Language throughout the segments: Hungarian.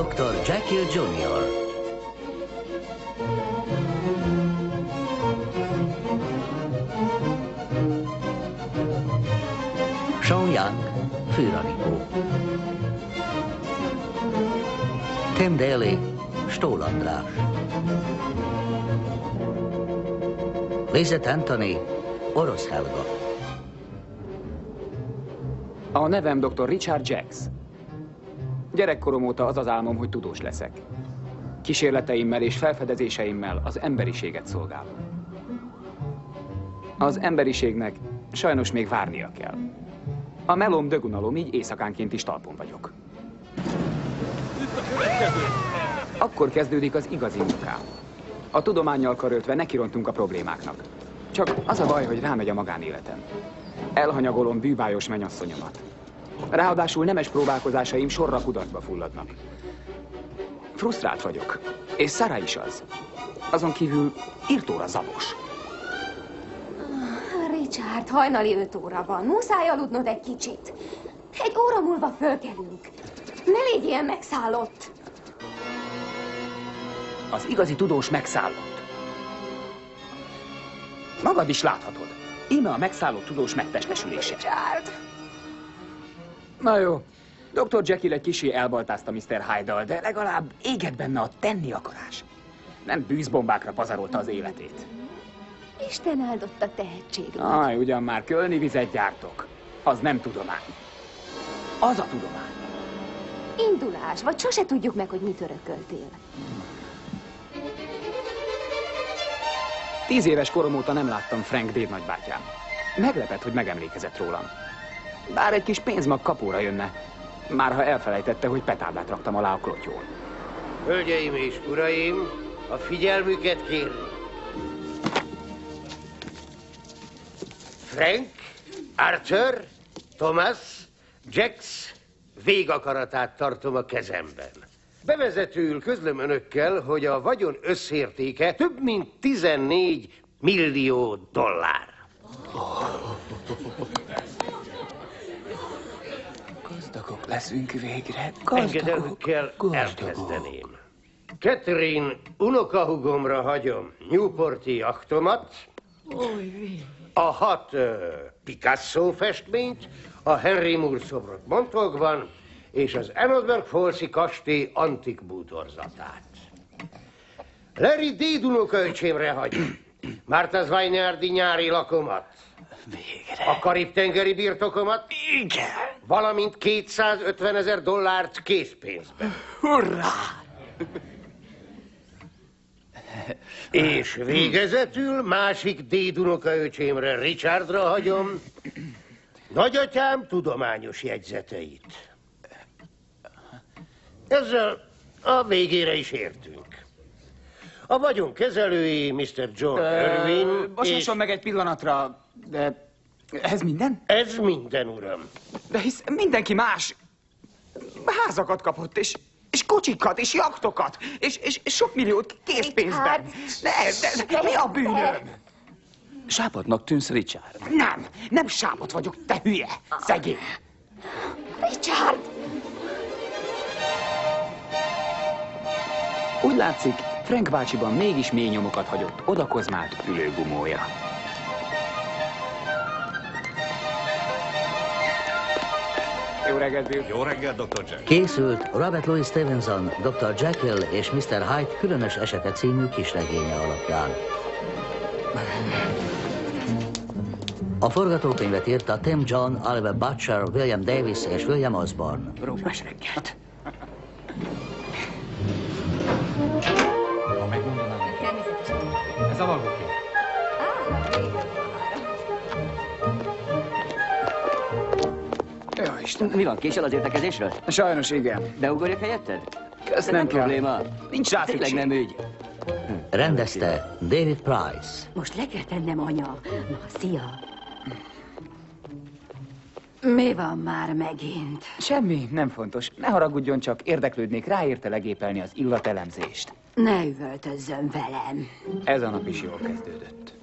Dr. Jekyll Jr. Sean Young, Főranikó. Tim Daly, Stól András. Lizette Anthony, Orosz Helga. A nevem dr. Richard Jacks. Gyerekkorom óta az az álmom, hogy tudós leszek. Kísérleteimmel és felfedezéseimmel az emberiséget szolgálom. Az emberiségnek sajnos még várnia kell. A melóm dögunalom, így éjszakánként is talpon vagyok. Akkor kezdődik az igazi munkám. A tudománnyal karöltve nekirontunk a problémáknak. Csak az a baj, hogy rámegy a magánéletem. Elhanyagolom bűvályos mennyasszonyomat. Ráadásul nemes próbálkozásaim sorra kudarcba fulladnak. Frusztrált vagyok, és Sarah is az. Azon kívül írtóra zavos. Richard, hajnali 5 óra van. Muszáj aludnod egy kicsit. 1 óra múlva fölkelünk. Ne légy ilyen megszállott. Az igazi tudós megszállott. Magad is láthatod. Íme a megszállott tudós megtestesülése. Richard! Na jó, Dr. Jekyll egy kicsi elbaltázta Mr. Hyde-dal, de legalább éget benne a tenni akarás. Nem bűzbombákra pazarolta az életét. Isten áldotta tehetségét. Aj, ugyan már kölni vizet gyártok. Az nem tudomány. Az a tudomány. Indulás, vagy sose tudjuk meg, hogy mit örököltél. 10 éves korom óta nem láttam Frank Dave nagybátyám. Meglepett, hogy megemlékezett rólam. Bár egy kis pénzmag kapóra jönne, már ha elfelejtette, hogy petárdát raktam alá a klotyón. Hölgyeim és uraim, a figyelmüket kérem. Frank, Arthur, Thomas, Jax végakaratát tartom a kezemben. Bevezetőül közlöm önökkel, hogy a vagyon összértéke több mint 14 millió dollár. Gazdagok leszünk végre. Engedelmükkel elkezdeném. Catherine unokahúgomra hagyom Newporti jachtomat, a 6 Picasso festményt, a Henry Moore szobrot Montaukban, és az Emmelsburg Falls-i kastély antik bútorzatát. Larry Dade unokaöcsémre hagyom Martha's Vineyardi nyári lakomat. Végre. A Karib-tengeri birtokomat. Igen. Valamint 250 000 dollárt készpénzben. Hurrá! És végezetül másik Dade unokaöcsémre, Richardra hagyom nagyatyám tudományos jegyzeteit. Ezzel a végére is értünk. A vagyon kezelői Mr. John Irwin Bocsásson meg egy pillanatra, de ez minden? Ez minden, uram. De hisz mindenki más házakat kapott, és kocsikat, és jachtokat, és sok milliót készpénzben. De mi a bűnöm? Sápadnak tűnsz, Richard. Nem sápat vagyok, te hülye, szegény. Richard! Úgy látszik, Frank bácsiban mégis mély nyomokat hagyott Oda Kozmált ülőgumója. Jó reggelt, Bill. Jó reggelt, Dr. Jack. Készült Robert Louis Stevenson, Dr. Jekyll és Mr. Hyde különös esete című kisregénye alapján. A forgatókönyvet írta Tim John, Oliver Butcher, William Davis és William Osborne. Rókás reggelt. Ha megmondanám neki. Ez a valóké. Jó, Isten. Mi van, késel az értekezésről? Sajnos igen. Beugorjak helyetted? Ezt nem kell. Probléma. Nincs rá Tényleg szükség. nem ügy. Rendezte David Price. Most le kell tennem, anya. Na, szia. Mi van már megint? Semmi, nem fontos. Ne haragudjon, csak érdeklődnék, ráérte legépelni az illatelemzést. Ne üvöltözzön velem. Ez a nap is jól kezdődött.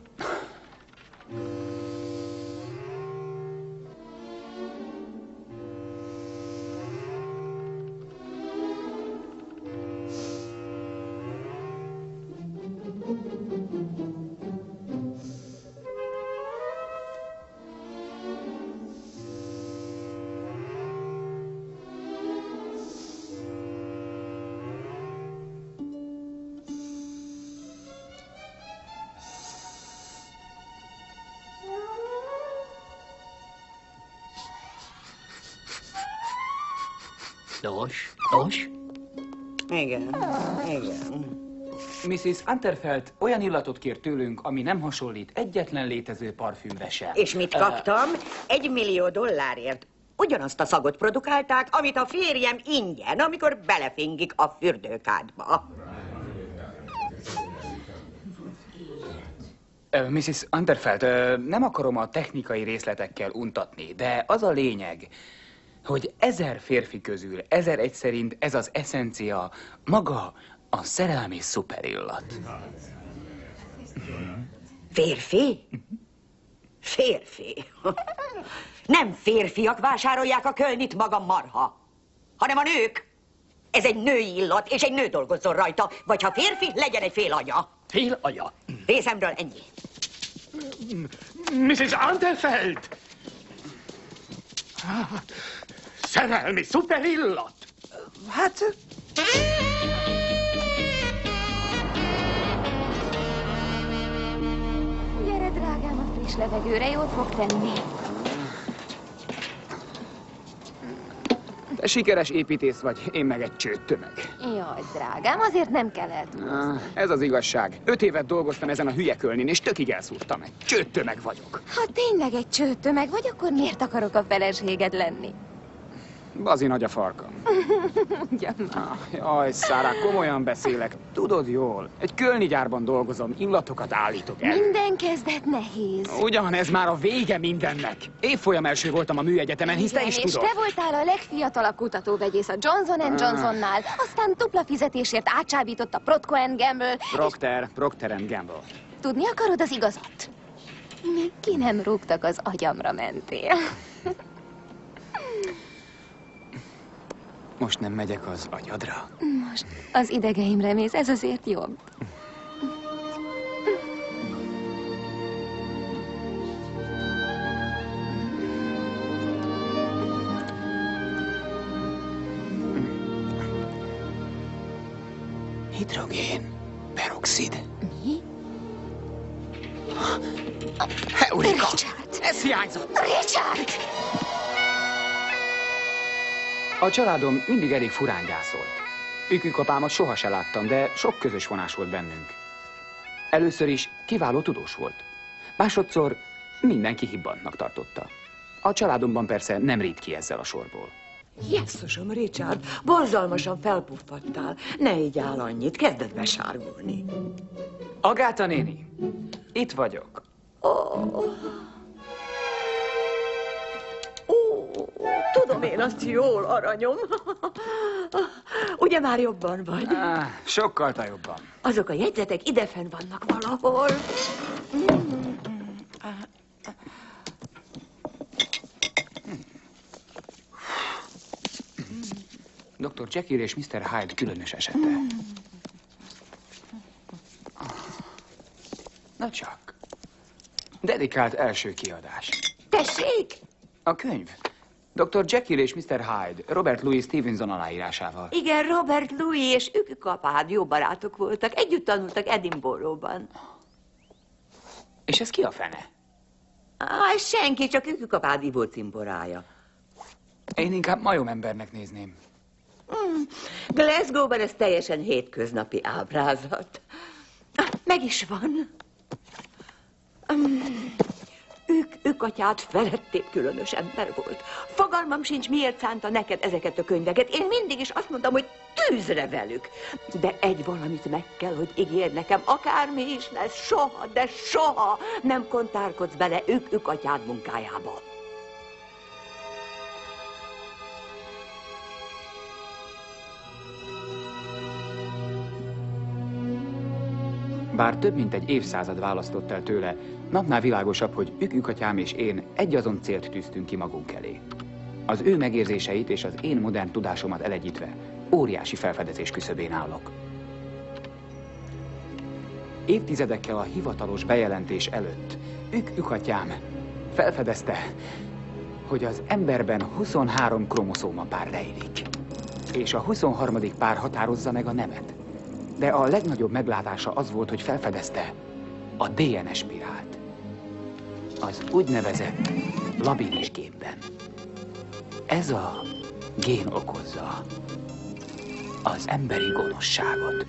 Nos? Igen. Mrs. Unterfeld olyan illatot kér tőlünk, ami nem hasonlít egyetlen létező parfümre sem. És mit kaptam? $1 millió ugyanazt a szagot produkálták, amit a férjem ingyen, amikor belefingik a fürdőkádba. Mrs. Unterfeld, nem akarom a technikai részletekkel untatni, de az a lényeg, hogy 1000 férfi közül 1001 szerint ez az eszencia, maga a szerelmi szuperillat. Férfi? Férfi. Nem férfiak vásárolják a Kölnit, maga marha, hanem a nők. Ez egy női illat, és egy nő dolgozzon rajta. Vagy ha férfi, legyen egy fél anya. Fél anya? Részemről ennyi. Mrs. Unterfeld! Szerelmi szuperillat! Hát... Gyere, drágám, a friss levegőre jót fog tenni. Te sikeres építész vagy, én meg egy csőttömeg. Jaj, drágám, azért nem kell eltúlozni. Ez az igazság. 5 évet dolgoztam ezen a hülye Kölnin, és tökig elszúrtam meg. Csőttömeg vagyok. Ha tényleg egy csőtömeg vagy, akkor miért akarok a feleséged lenni? Bazi nagy a farkam. Ugyan már. Jaj, Szárá, komolyan beszélek. Tudod jól, egy kölni gyárban dolgozom, illatokat állítok el. Minden kezdet nehéz. Ugyan, ez már a vége mindennek. Évfolyam első voltam a műegyetemen, hisz te is és tudod. te voltál a legfiatalabb kutatóvegyész a Johnson & Johnsonnál, aztán dupla fizetésért átsábított a Procter & Gamble. Procter & Gamble. Tudni akarod az igazat? Még ki nem rúgtak, az agyamra mentél. Most nem megyek az agyadra. Most az idegeimre mész, ez azért jobb. Hidrogén peroxid. Mi? Eureka! Richard! Ez hiányzott! Richard! A családom mindig elég furán gyászolt. Ükükapámat soha se láttam, de sok közös vonás volt bennünk. Először is kiváló tudós volt. Másodszor mindenki hibbantnak tartotta. A családomban persze nem rít ki ezzel a sorból. Jesszusom, Richard, borzalmasan felpuffadtál. Ne így áll annyit, kezdett besárgulni. Agáta néni, itt vagyok. Tudom én azt jól, aranyom. Ugye már jobban vagy? Sokkal jobban. Azok a jegyzetek idefenn vannak valahol. Dr. Jekyll és Mr. Hyde különös esete. Na csak. Dedikált első kiadás. Tessék! A könyv. Dr. Jekyll és Mr. Hyde, Robert Louis Stevenson aláírásával. Igen, Robert Louis és Ükükapád jó barátok voltak. Együtt tanultak Edinburghban. És ez ki a fene? Senki, csak Ükükapád ivó cimborája. Én inkább majomembernek nézném. Glasgow-ban ez teljesen hétköznapi ábrázat. Meg is van. Ükatyád felettébb különös ember volt. Fogalmam sincs, miért szánta neked ezeket a könyveket. Én mindig is azt mondtam, hogy tűzre velük. De egy valamit meg kell, hogy ígérj nekem, akármi is lesz, soha, de soha nem kontárkodsz bele ükatyád munkájába. Bár több mint egy évszázad választott el tőle, napnál világosabb, hogy Ükükatyám és én egyazon célt tűztünk ki magunk elé. Az ő megérzéseit és az én modern tudásomat elegyítve óriási felfedezés küszöbén állok. Évtizedekkel a hivatalos bejelentés előtt Ükükatyám felfedezte, hogy az emberben 23 kromoszómapár rejlik, és a 23. pár határozza meg a nemet. De a legnagyobb meglátása az volt, hogy felfedezte a DNS spirált. Az úgynevezett labirintus gépben. Ez a gén okozza az emberi gonoszságot.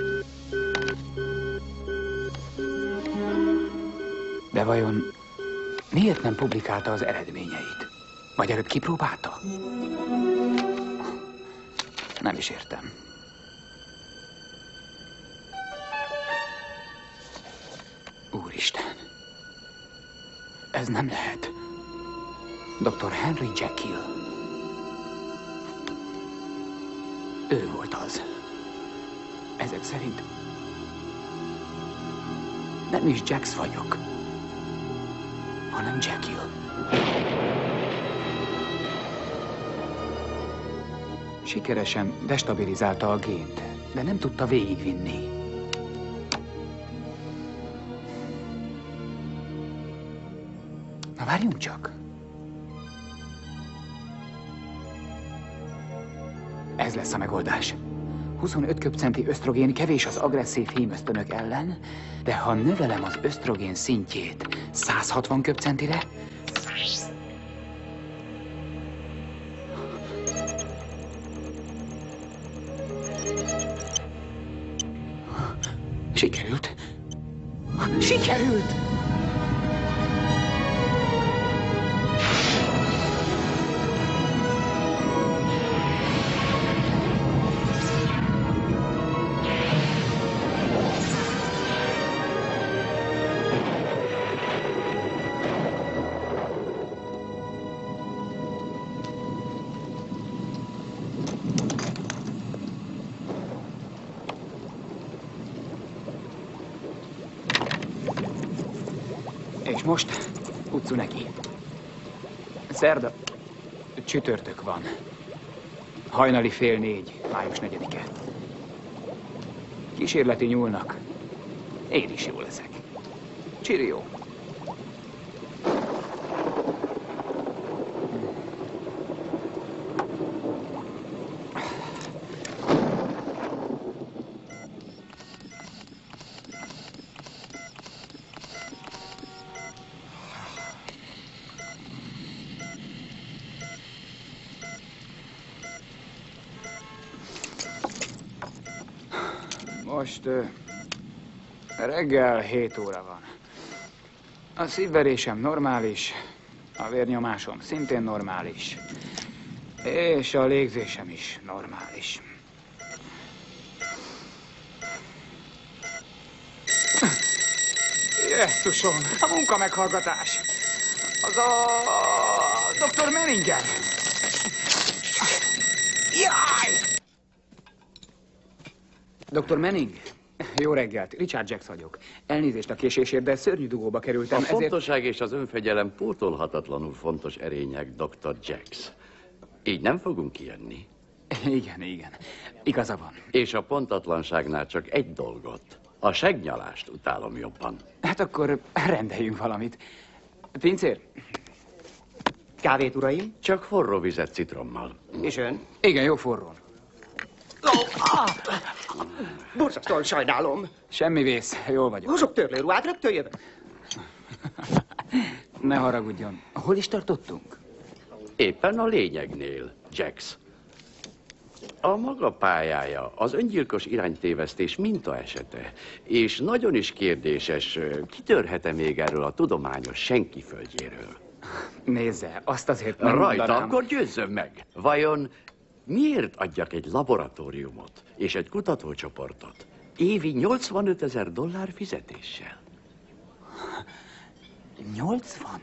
De vajon miért nem publikálta az eredményeit? Vagy előbb kipróbálta? Nem is értem. Úristen! Ez nem lehet. Dr. Henry Jekyll. Ő volt az. Ezek szerint nem is Jax vagyok, hanem Jekyll. Sikeresen destabilizálta a gént, de nem tudta végigvinni. Na, várjunk csak. Ez lesz a megoldás. 25 köbcenti ösztrogén kevés az agresszív hímösztönök ellen, de ha növelem az ösztrogén szintjét 160 köbcentire, sikerült. Sikerült! És most utcu neki. Szerda, csütörtök van. Hajnali 3:30, május 4-e. Kísérleti nyúlnak. Én is jó leszek. Csirió. Most reggel 7 óra van. A szívverésem normális, a vérnyomásom szintén normális, és a légzésem is normális. Jesszusom, a munkameghallgatás. Az a Dr. Menninger. Jaj! Dr. Manning, jó reggelt, Richard Jax vagyok. Elnézést a késésért, de szörnyű dugóba kerültem, A fontosság és az önfegyelem pótolhatatlanul fontos erények, Dr. Jax. Így nem fogunk kijönni. Igen, igaza van. És a pontatlanságnál csak egy dolgot. A segnyalást utálom jobban. Hát akkor rendeljünk valamit. Pincér? Kávét, uraim? Csak forró vizet citrommal. És ön? Igen, jó forrón. Borzasztóan sajnálom. Semmi vész, jól vagyok. Hozok törlőruhát, rögtön jövök. Ne haragudjon. Hol is tartottunk? Éppen a lényegnél, Jax. A maga pályája az öngyilkos iránytévesztés mintaesete, és nagyon is kérdéses, kitörhet-e még erről a tudományos senki földjéről. Nézze, azt azért nem mondanám. Rajta, akkor győzzön meg. Vajon miért adjak egy laboratóriumot és egy kutatócsoportot évi $85,000 fizetéssel? 80?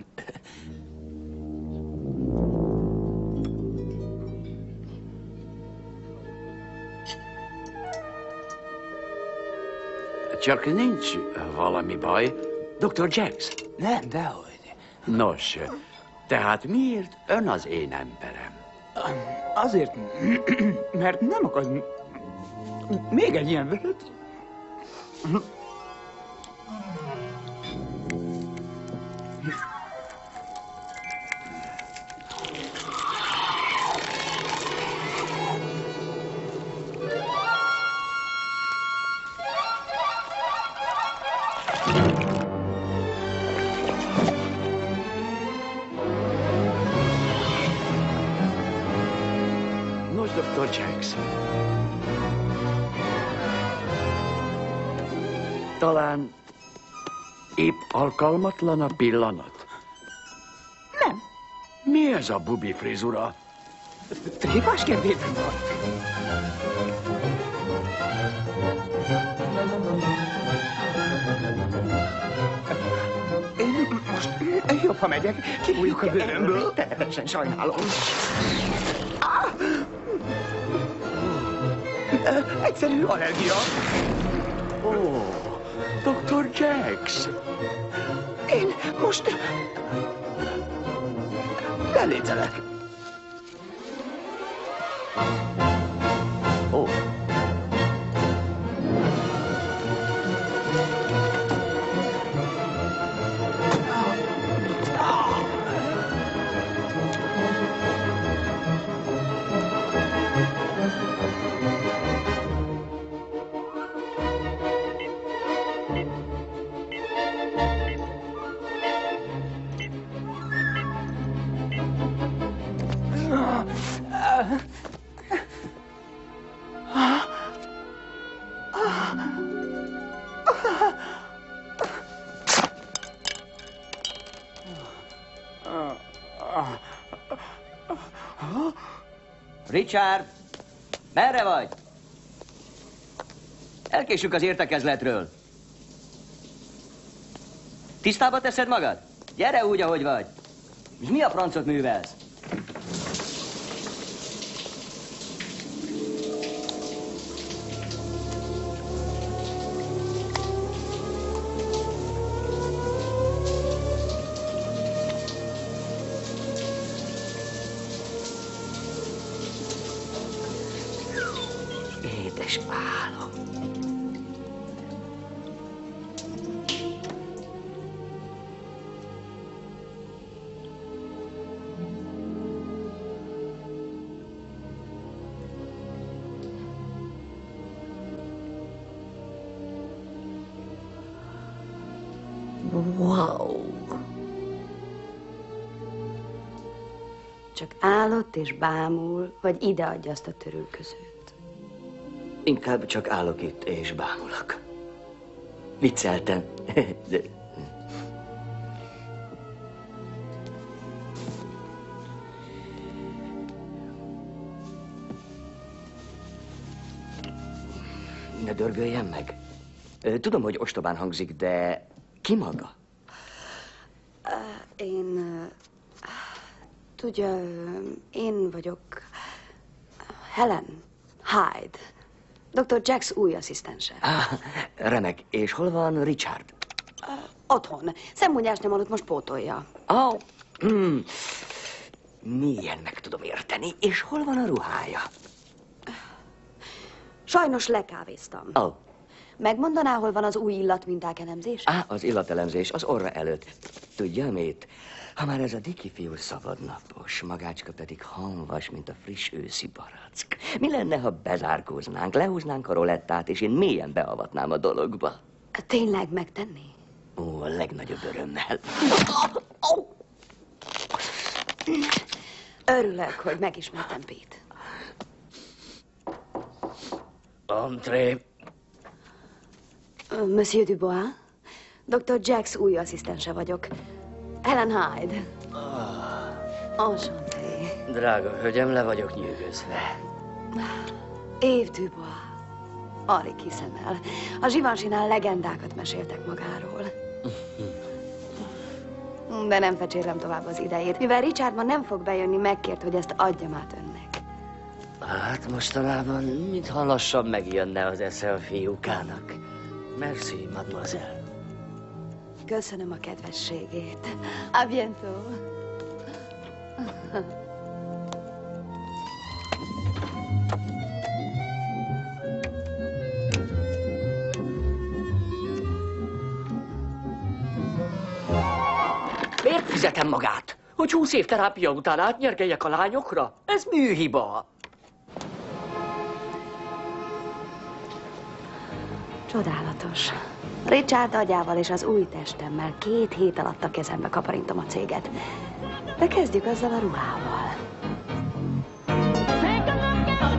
Csak nincs valami baj, Dr. Jax? Nem, dehogy. Nos, tehát miért ön az én emberem? Azért, mert nem akar... Még egy ilyen vöröt? Dr. Jax. Talán épp alkalmatlan a pillanat? Nem. Mi ez a bubi frizura? Tréfás kedvétem van. Én most jobb, ha megyek. Kibújjuk a bőrömből. Teljesen sajnálom. Egyszerű allergia. Ó, Dr. Jax. Én most lelécelek. Ó. Richard, merre vagy? Elkésünk az értekezletről. Tisztába teszed magad? Gyere úgy, ahogy vagy. És mi a francot művelsz? Édes álom. Wow! Csak állott és bámul, vagy ide adja azt a törülközőt? Inkább csak állok itt és bámulok. Vicceltem. De... Ne dörgöljen meg. Tudom, hogy ostobán hangzik, de ki maga? Tudja, én vagyok Helen Hyde, Dr. Jax új asszisztense. Remek. És hol van Richard? Otthon. Szemmúgyás nem aludt, most pótolja. Milyen meg tudom érteni. És hol van a ruhája? Sajnos lekávéztam. Megmondaná, hol van az új illatminták elemzés? Az illatelemzés az orra előtt. Tudja mit? Ha már ez a Diki fiú szabadnapos, magácska pedig hamvas, mint a friss őszi barack. Mi lenne, ha bezárkóznánk, lehúznánk a rolettát, és én mélyen beavatnám a dologba? Tényleg megtenni? Ó, a legnagyobb örömmel. Örülök, hogy megismertem Pete. Entré. Monsieur Dubois, Dr. Jax új asszisztense vagyok. Helen Hyde. Enchanté. Drága hölgyem, le vagyok nyűgözve. Yves Dubois. Alig hiszem el. A Givenchy-nál legendákat meséltek magáról. De nem fecsérlem tovább az idejét. Mivel Richard ma nem fog bejönni, megkért, hogy ezt adjam át önnek. Hát mostanában, mintha lassan megjönne az esze a fiúkának. Merci, mademoiselle. Köszönöm a kedvességét. A bientôt. Miért fizetem magát? Hogy 20 év terápia után átnyergeljek a lányokra? Ez műhiba. Csodálatos. Richard agyával és az új testemmel 2 hét alatt a kezembe kaparintom a céget. De kezdjük azzal a ruhával.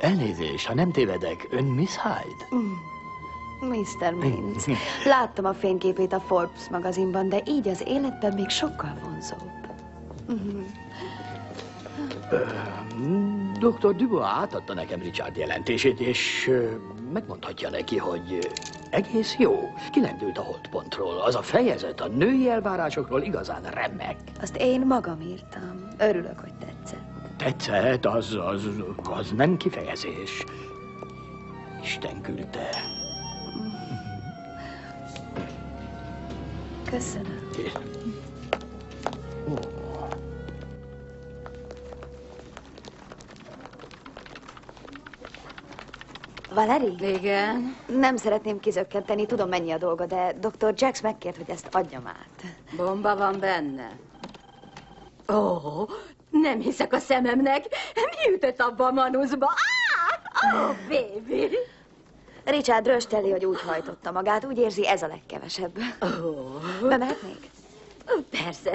Elnézést, ha nem tévedek, ön Miss Hyde? Mr. Mintz. Láttam a fényképét a Forbes magazinban, de így az életben még sokkal vonzóbb. Dr. Dubois átadta nekem Richard jelentését, és megmondhatja neki, hogy egész jó. Kilendült a holdpontról. Az a fejezet a női elvárásokról igazán remek. Azt én magam írtam. Örülök, hogy tetszett. Tetszett, az nem kifejezés. Isten küldte. Köszönöm. Valeri? Igen? Nem szeretném kizökkenteni, tudom mennyi a dolga, de Dr. Jax megkért, hogy ezt adjam át. Bomba van benne. Ó, nem hiszek a szememnek. Mi ütött abba a manuszba? Baby! Richard rösteli, hogy úgy hajtotta magát, úgy érzi, ez a legkevesebb. Bemehetnék? Persze.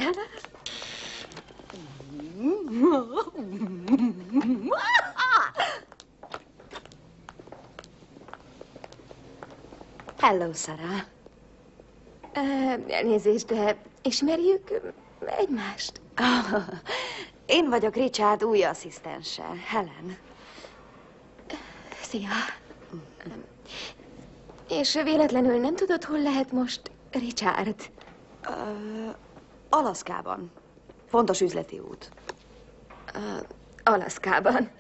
Hello, Sarah. Elnézést, de ismerjük egymást? Én vagyok Richard új asszisztense, Helen. Szia. És véletlenül nem tudod, hol lehet most Richard? Alaszkában. Fontos üzleti út. Alaszkában.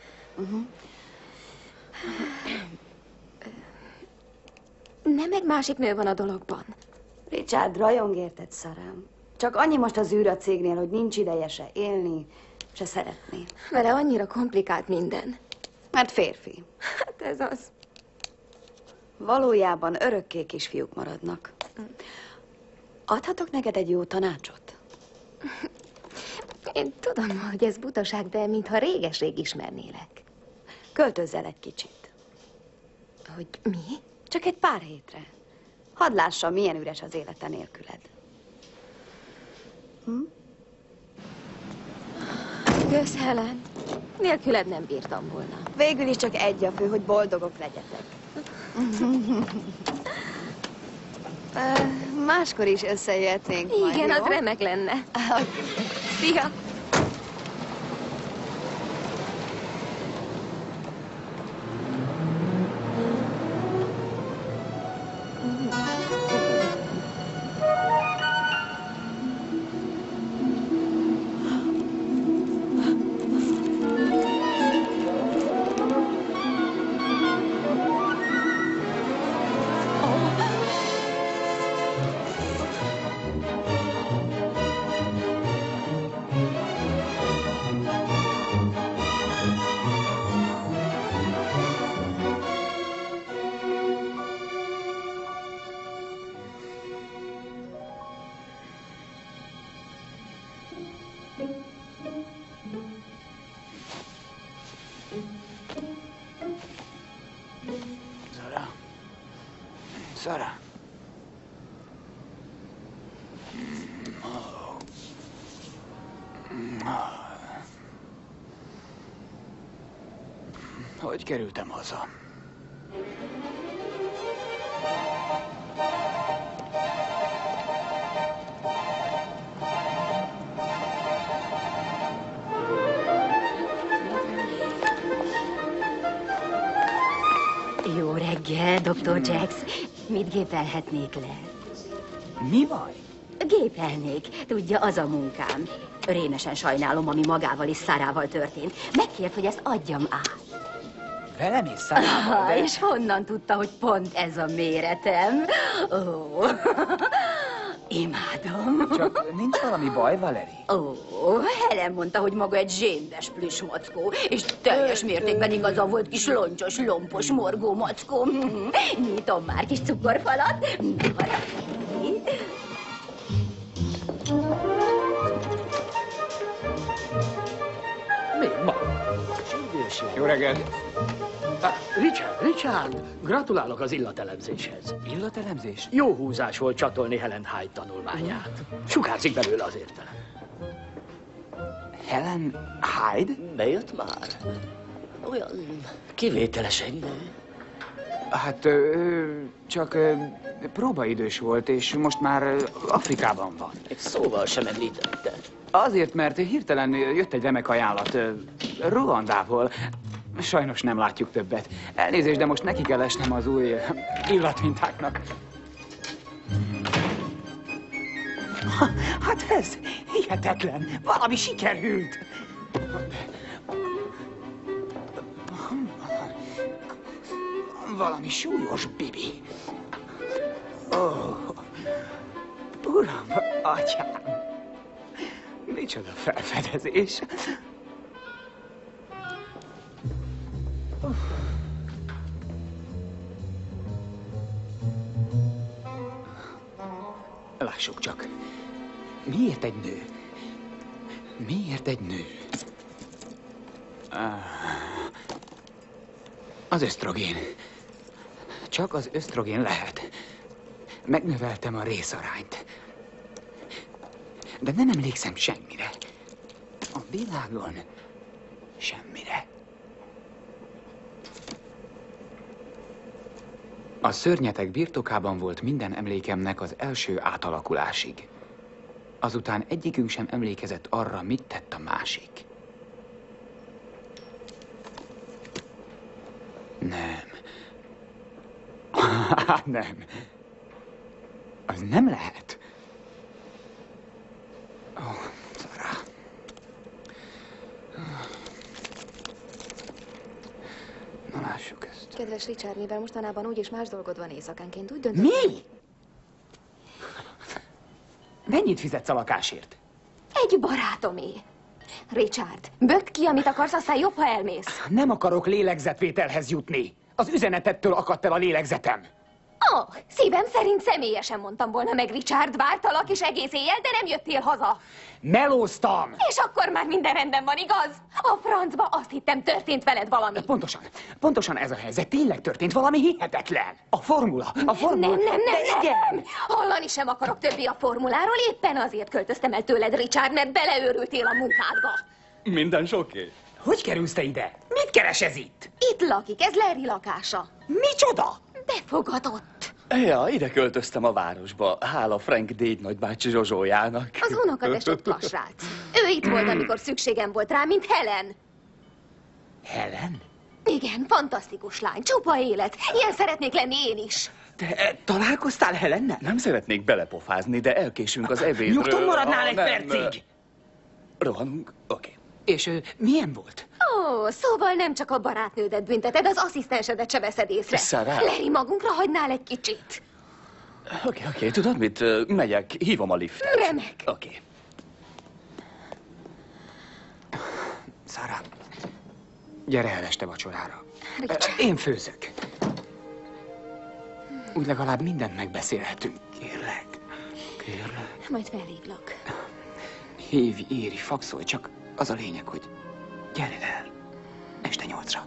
Nem egy másik nő van a dologban. Richard rajong érted, Szarám. Csak annyi most az űr a cégnél, hogy nincs ideje se élni, se szeretni. Vele annyira komplikált minden. Mert férfi. Hát ez az. Valójában örökké kisfiúk maradnak. Adhatok neked egy jó tanácsot? Én tudom, hogy ez butaság, de mintha réges-rég ismernélek. Költözz el egy kicsit. Hogy mi? Csak egy pár hétre. Hadd lássam, milyen üres az élete nélküled. Kösz, Helen. Nélküled nem bírtam volna. Végül is csak egy a fő, hogy boldogok legyetek. Máskor is összejöhetnénk majd, igen, jó? az remek lenne. Szia! Sarah. Hogy kerültem haza? Jó reggel, Dr. Jax. Mit gépelhetnék le? Mi baj? Gépelnék. Tudja, az a munkám. Rémesen sajnálom, ami magával és Szárával történt. Megkért, hogy ezt adjam át. Velem és Szárával, de... És honnan tudta, hogy pont ez a méretem? Ó, imádom. Csak nincs valami baj, Valeri? Ó, Helen mondta, hogy maga egy zséndes plüss mackó, és teljes mértékben igaza volt kis loncsos, lompos, morgó mackó. Nyitom már kis cukorfalat. Még ma. Jó reggelt. Richard, gratulálok az illatelemzéshez. Illatelemzés? Jó húzás volt csatolni Helen Hyde tanulmányát. Sugárzik belőle az értelem. Helen Hyde? Bejött már? olyan kivételesen nő. Hát csak próbaidős volt, és most már Afrikában van. Egy szóval sem említette. Azért, mert hirtelen jött egy remek ajánlat Ruandából. Sajnos nem látjuk többet. Elnézést, de most neki kell esnem az új illatmintáknak. Hát ez hihetetlen. Valami sikerült. Valami súlyos, Bibi. Uram, atyám. Micsoda felfedezés. Lássuk csak. Miért egy nő? Miért egy nő? Az ösztrogén. Csak az ösztrogén lehet. Megnöveltem a részarányt. De nem emlékszem semmire. A világon semmire. A szörnyetek birtokában volt minden emlékemnek az első átalakulásig. Azután egyikünk sem emlékezett arra, mit tett a másik. Nem. Nem. Az nem lehet. Szará. Na lássuk ezt. Kedves Richard, mivel mostanában úgyis más dolgod van éjszakánként, úgy döntöttem... Mi? Mennyit fizetsz a lakásért? Egy barátomé. Richard, bökd ki, amit akarsz, aztán jobb, ha elmész. Nem akarok lélegzetvételhez jutni. Az üzenetettől akadt el a lélegzetem. Szívem szerint személyesen mondtam volna meg, Richard, vártalak is egész éjjel, de nem jöttél haza. Melóztam! És akkor már minden rendben van, igaz? A francba azt hittem, történt veled valami. Pontosan ez a helyzet. Tényleg történt valami hihetetlen. A formula. Nem. Hallani sem akarok többé a formuláról, éppen azért költöztem el tőled, Richard, mert beleőrültél a munkádba. Minden soké. Hogy kerülsz te ide? Mit keres ez itt? Itt lakik, ez Larry lakása. Micsoda? Befogadott. Ja, ide költöztem a városba. Hála Frank déd nagybácsi Zsozsójának. Az unokatestet Klassrác. Ő itt volt, amikor szükségem volt rá, mint Helen. Helen? Igen, fantasztikus lány, csupa élet. Ilyen szeretnék lenni én is. Te találkoztál Helennel? Nem szeretnék belepofázni, de elkésünk az ebédről. Nyugton maradnál egy percig? Rohanunk? Oké. És milyen volt? Szóval nem csak a barátnődet bünteted, az asszisztensedet se veszed észre. Szará. Larry, magunkra hagynál egy kicsit. Oké, tudod mit? Megyek, hívom a liftet. Remek. Oké. Szárá, gyere el este vacsorára. Richard. Én főzök. Úgy legalább mindent megbeszélhetünk. Kérlek. Majd felhívlak. Hívj, írj, faxolj, csak az a lényeg, hogy gyere el. Este 8-ra.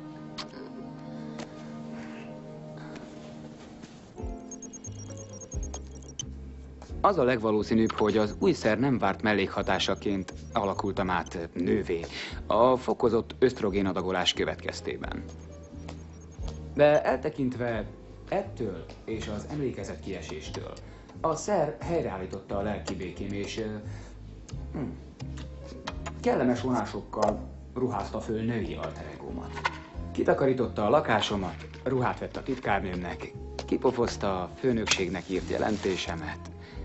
Az a legvalószínűbb, hogy az új szer nem várt mellékhatásaként alakultam át nővé a fokozott ösztrogénadagolás következtében. De eltekintve ettől és az emlékezet kieséstől, a szer helyreállította a lelki békém, és kellemes vonásokkal ruházta föl női alter egómat. Kitakarította a lakásomat, ruhát vett a titkárnőmnek, kipofozta a főnökségnek írt jelentésemet,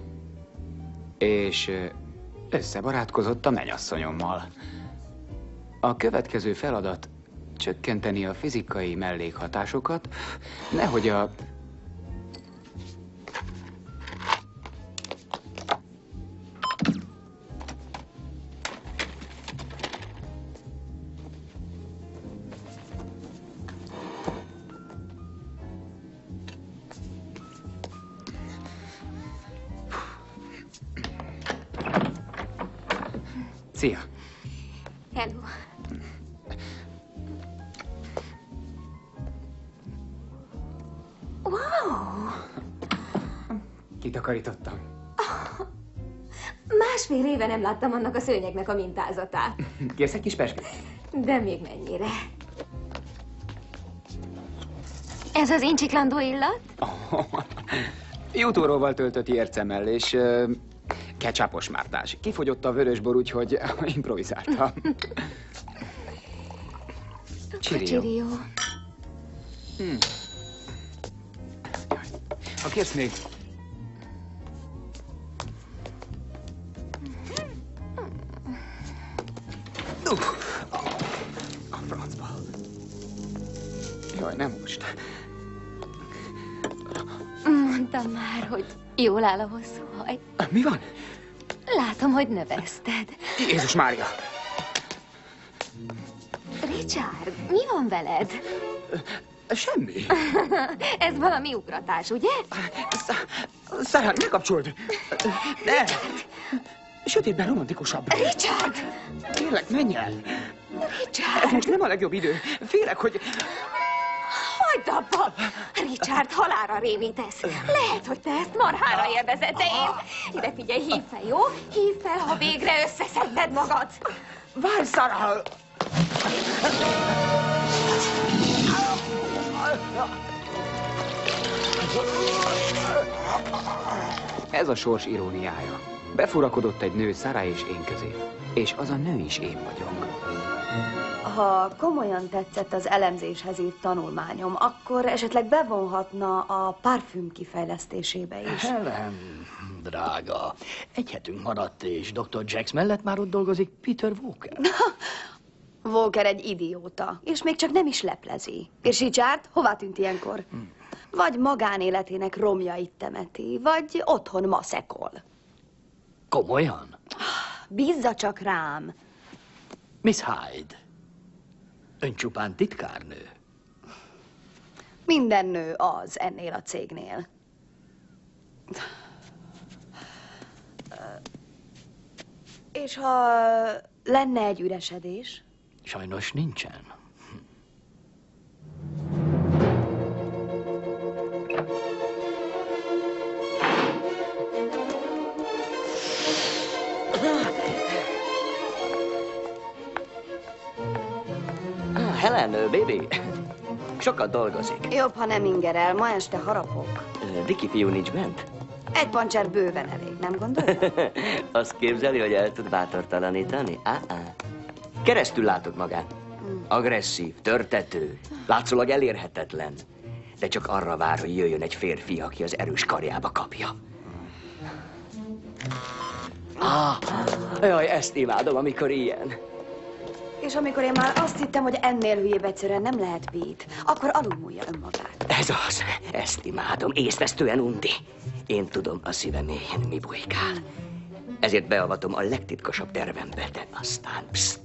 és összebarátkozott a mennyasszonyommal. A következő feladat csökkenteni a fizikai mellékhatásokat, nehogy a... Szia! Hello. Wow! Kitakarítottam. Másfél éve nem láttam annak a szőnyegnek a mintázatát. Kérsz egy kis peskét? De még mennyire. Ez az incsiklandó illat? Jutóróval töltött ércemmel, és ketchupos mártás. Kifogyott a vörösbor, úgyhogy improvizáltam. Csirió. Ha kérsz még... A francba. Jaj, nem most. Mondtam már, hogy jól áll a hosszú haj. Mi van? Látom, hogy növeszted. Jézus Mária! Richard, mi van veled? Semmi. Ez valami ugratás, ugye? Sarah, ne kapcsold! Ne! Sötétben romantikusabb. Richard! Kérlek, menj el! Richard! Ez most nem a legjobb idő. Félek, hogy... Hagyd abba! Richard, halálra rémítesz. Lehet, hogy te ezt marhára élvezed, de én... Ide figyelj, hívd fel, jó? Hívd fel, ha végre összeszedted magad. Várj, Sarah! Ez a sors iróniája. Befurakodott egy nő Sarah és én közé. És az a nő is én vagyok. Ha komolyan tetszett az elemzéshez írt tanulmányom, akkor esetleg bevonhatna a parfüm kifejlesztésébe is. Helen, drága, egy hetünk maradt, és Dr. Jax mellett már ott dolgozik Peter Walker. Walker egy idióta, és még csak nem is leplezi. És Richard hová tűnt ilyenkor? Vagy magánéletének romjait temeti, vagy otthon maszekol. Komolyan? Bízza csak rám. Miss Hyde, ön csupán titkárnő. Minden nő az ennél a cégnél. És ha lenne egy üresedés? Sajnos nincsen. Helen, baby, sokat dolgozik. Jobb, ha nem ingerel, ma este harapok. Dickie fiú nincs bent? Egy pancser bőven elég, nem gondolja? Azt képzeli, hogy el tud bátortalanítani? Keresztül látok magán. Agresszív, törtető, látszólag elérhetetlen. De csak arra vár, hogy jöjjön egy férfi, aki az erős karjába kapja. Jaj, ezt imádom, amikor ilyen. És amikor én már azt hittem, hogy ennél hülyébb egyszerűen nem lehet Pete, akkor alulmúlja önmagát. Ez az, ezt imádom, észvesztően undi. Én tudom a szíve mélyén mi bujkál. Ezért beavatom a legtitkosabb tervembe, de aztán pszt.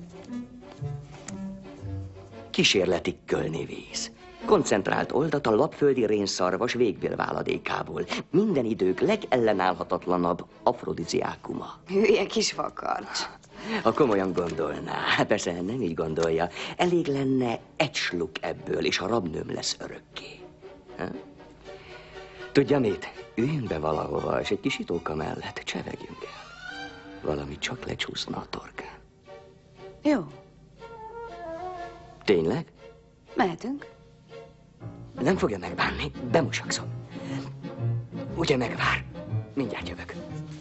Kísérleti kölni víz. Koncentrált oldat a lapföldi rénszarvas végbélváladékából. Minden idők legellenállhatatlanabb afrodiziákuma. Hülye kis vakarcs. Ha komolyan gondolná, persze nem így gondolja, elég lenne egy sluk ebből, és a rabnőm lesz örökké. Ha? Tudja mit? Üljünk be valahova, és egy kis itóka mellett csevegjünk el. Valami csak lecsúszna a torkán. Jó. Tényleg? Mehetünk? Nem fogja megbánni, bemosakszom. Ugye megvár? Mindjárt jövök.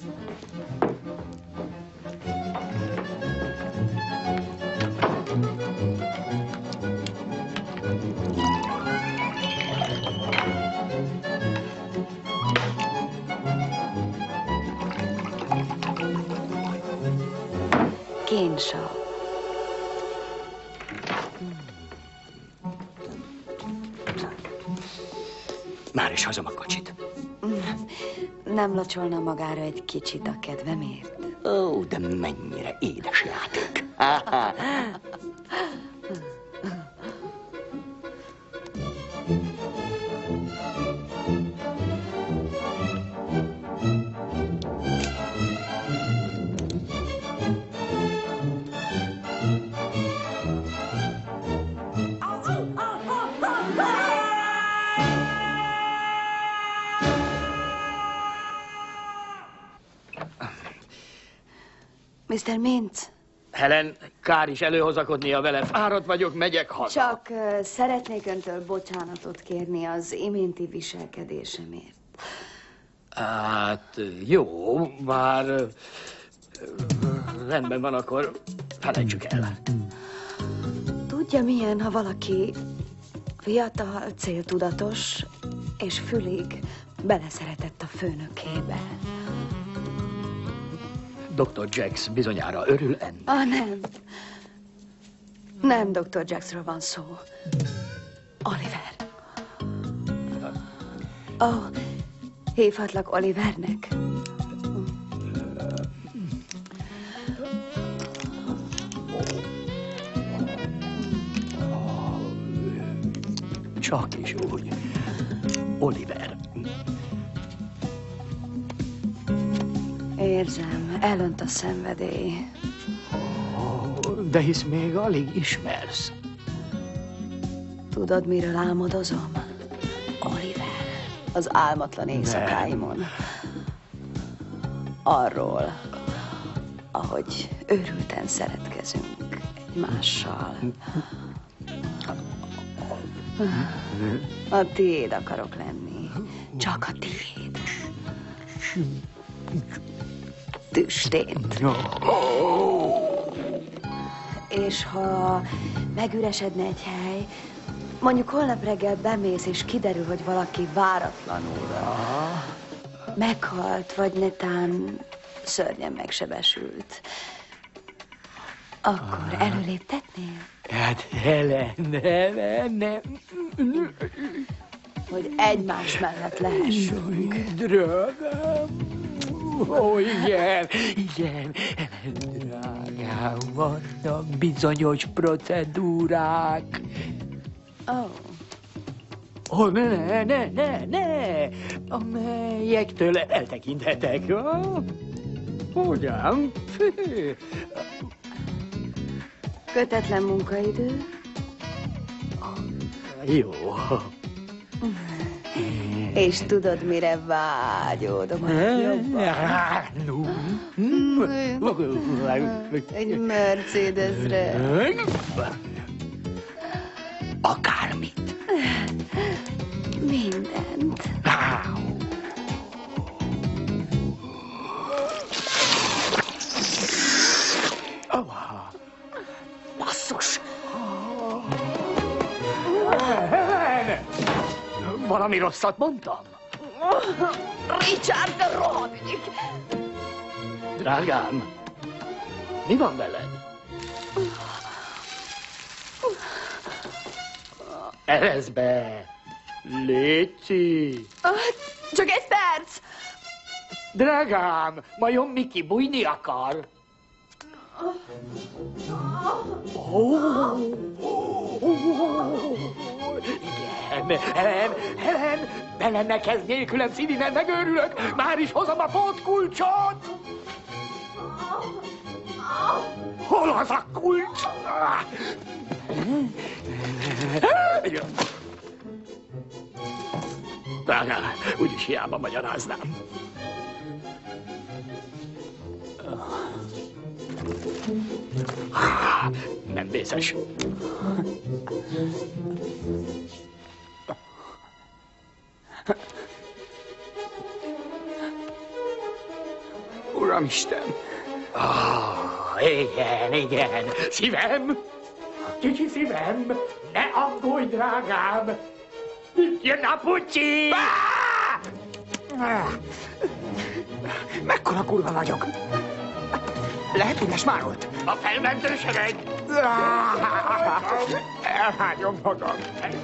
Kénsav. Már is hozom a kocsit. Nem locsolna magára egy kicsit a kedvemért? Ó, de mennyire édes játék. Mr. Mintz, Helen, kár is előhozakodnia vele. Fáradt vagyok, megyek haza. Csak szeretnék öntől bocsánatot kérni az iménti viselkedésemért. Hát, jó, már rendben van, akkor felejtsük el. Tudja, milyen, ha valaki fiatal, céltudatos, és fülig beleszeretett a főnökébe. Dr. Jax bizonyára örül ennek. Nem. Nem Dr. Jaxról van szó. Oliver. Hívhatlak Olivernek? Csak is úgy. Oliver. Érzem, elönt a szenvedély. De hisz még alig ismersz. Tudod, miről álmodozom? Oliver. Az álmatlan éjszakáimon. Arról, ahogy őrülten szeretkezünk egymással. A tiéd akarok lenni. Csak a tiéd. Tüstént. És ha megüresedne egy hely, mondjuk holnap reggel bemész, és kiderül, hogy valaki váratlanul meghalt, vagy netán szörnyen megsebesült, akkor előléptetnél? Hát, Helen, nem. Hogy egymás mellett lehessünk. Drágám. Ó, igen, drágám, vannak bizonyos procedúrák. Ne, amelyektől eltekinthetek. Hogyan? Kötetlen munkaidő? Jó. És tudod, mire vágyódom a jobban? Egy Mercedesre. Akármit. Mindent. Basszus! Valami rosszat mondtam? Richard, te rohadék! Drágám, mi van veled? Erezd be! Léci! Csak egy perc! Drágám, vajon Miki bújni akar? Igen, Helen, ne lenne kezd nélkülem, szívinen megőrülök, már is hozom a pótkulcsot! Hol az a kulcs? Drágám, úgyis hiába magyaráznám. Nem vészes. Uramisten! Igen. Szívem! Kicsi szívem! Ne aggódj, drágám! Itt jön a pucsi! Mekkora kurva vagyok! Lehet, hogy lesmárolt? A felmentő sereg! Elhágyom magam.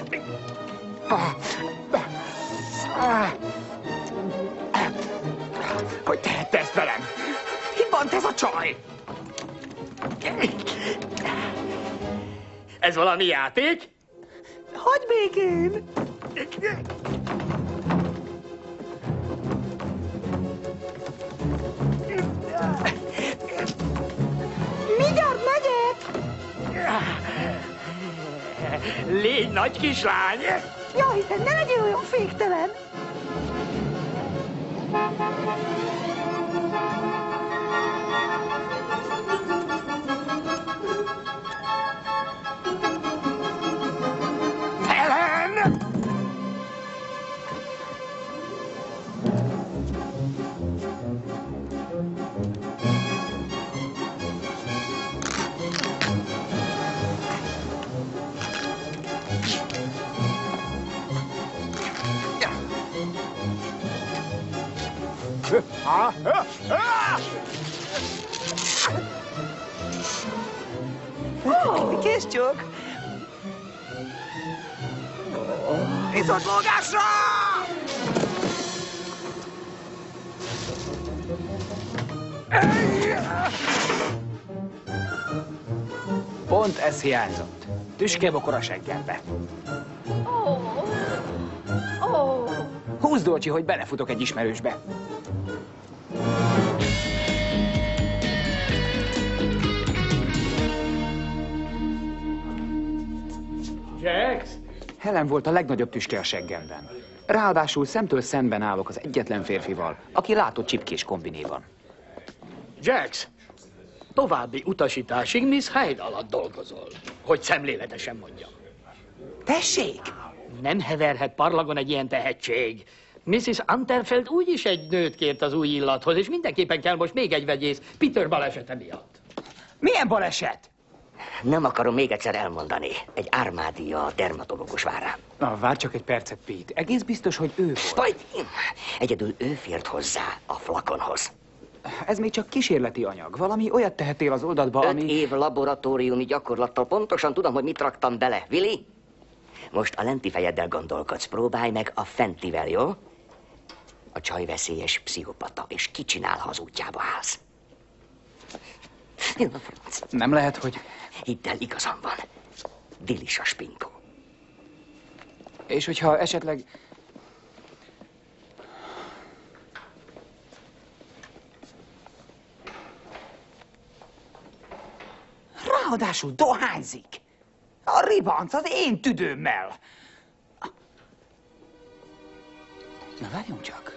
Hogy tehette ezt velem? Hibant ez a csaj? Ez valami játék? Hagyj békén! Mindjárt megyek! Légy nagy kislány! Jaj, ne legyél olyan féktelen! Kész csak! Viszont lógásra! Pont ez hiányzott. Tüskebokor a seggembe. Húzd, Dolcsi, hogy belefutok egy ismerősbe. Jax? Helen volt a legnagyobb tüske a seggemben. Ráadásul szemtől szemben állok az egyetlen férfival, aki látott csipkés kombinéban. Jax, további utasításig Miss Hyde alatt dolgozol, hogy szemléletesen mondjam. Tessék! Nem heverhet parlagon egy ilyen tehetség. Mrs. Unterfeld úgyis egy nőt kért az új illathoz, és mindenképpen kell most még egy vegyész Peter balesete miatt. Milyen baleset? Nem akarom még egyszer elmondani. Egy ármádia a dermatológus vár rám. Na, várj csak egy percet, Pete. Egész biztos, hogy ő volt. Majd egyedül ő fért hozzá a flakonhoz. Ez még csak kísérleti anyag. Valami olyat tehettél az oldatba, 5 ami... év laboratóriumi gyakorlattal pontosan tudom, hogy mit raktam bele. Willy? Most a lenti fejeddel gondolkodsz. Próbálj meg a fentivel, jó? A csaj veszélyes pszichopata, és ki csinál, ha az útjába állsz? Nem lehet, hogy... Hidd el, igazam van. Dilis a spinkó. És hogyha esetleg... Ráadásul dohányzik. A ribanc az én tüdőmmel. Na, várjunk csak.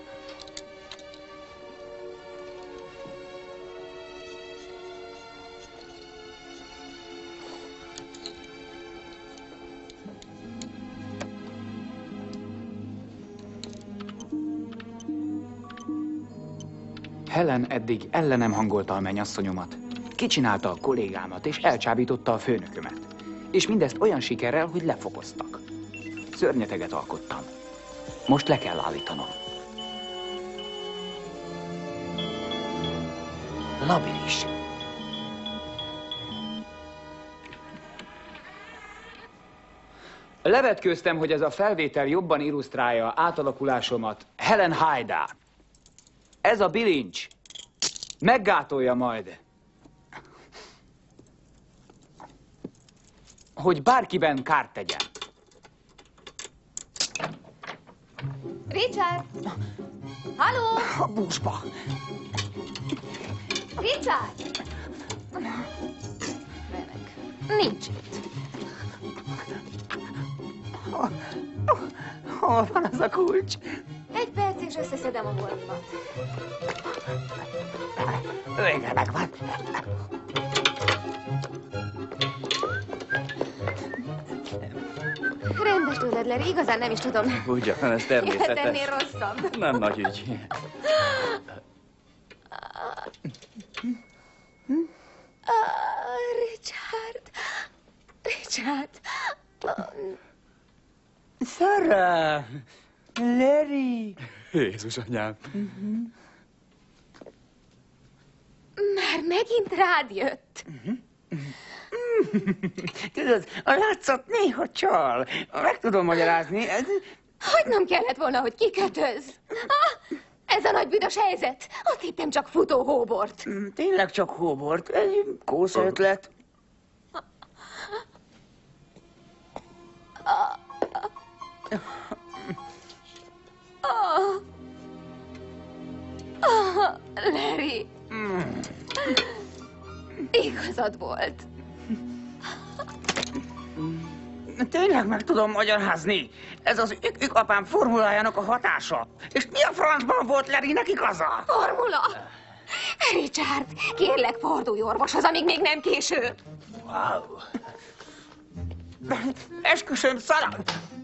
Helen eddig ellenem hangolta a mennyasszonyomat. Kicsinálta a kollégámat, és elcsábította a főnökömet. És mindezt olyan sikerrel, hogy lefokoztak. Szörnyeteget alkottam. Most le kell állítanom. Labilis. Levetkőztem, hogy ez a felvétel jobban illusztrálja átalakulásomat Helen Hyde-á. Ez a bilincs meggátolja majd, hogy bárkiben kárt tegyen. Richard! Halló! A buszba. Richard! Nincs itt. Hol van az a kulcs? Egy perc, és összeszedem a holtat. Végre megvan. Rendes tőled, Larry, igazán nem is tudom. Ugyan, ez természetes. Ennél rosszabb. Nem nagy ügy. Richard. Richard. Sarah! Larry! Jézus anyám. Már megint rád jött. Tudod, a látszat néha csal. Meg tudom magyarázni. Hagynom kellett volna, hogy kikötöz. Ez a nagy büdös helyzet. Azt hittem csak futó hóbort. Tényleg csak hóbort. Egy kósza ötlet. Larry. Igazad volt. Tényleg meg tudom magyarázni. Ez az apám formulájának a hatása. És mi a francban volt Larrynek igaza? Formula? Richard, kérlek, fordulj orvoshoz, amíg még nem késő. Wow. Esküszöm, Sarah!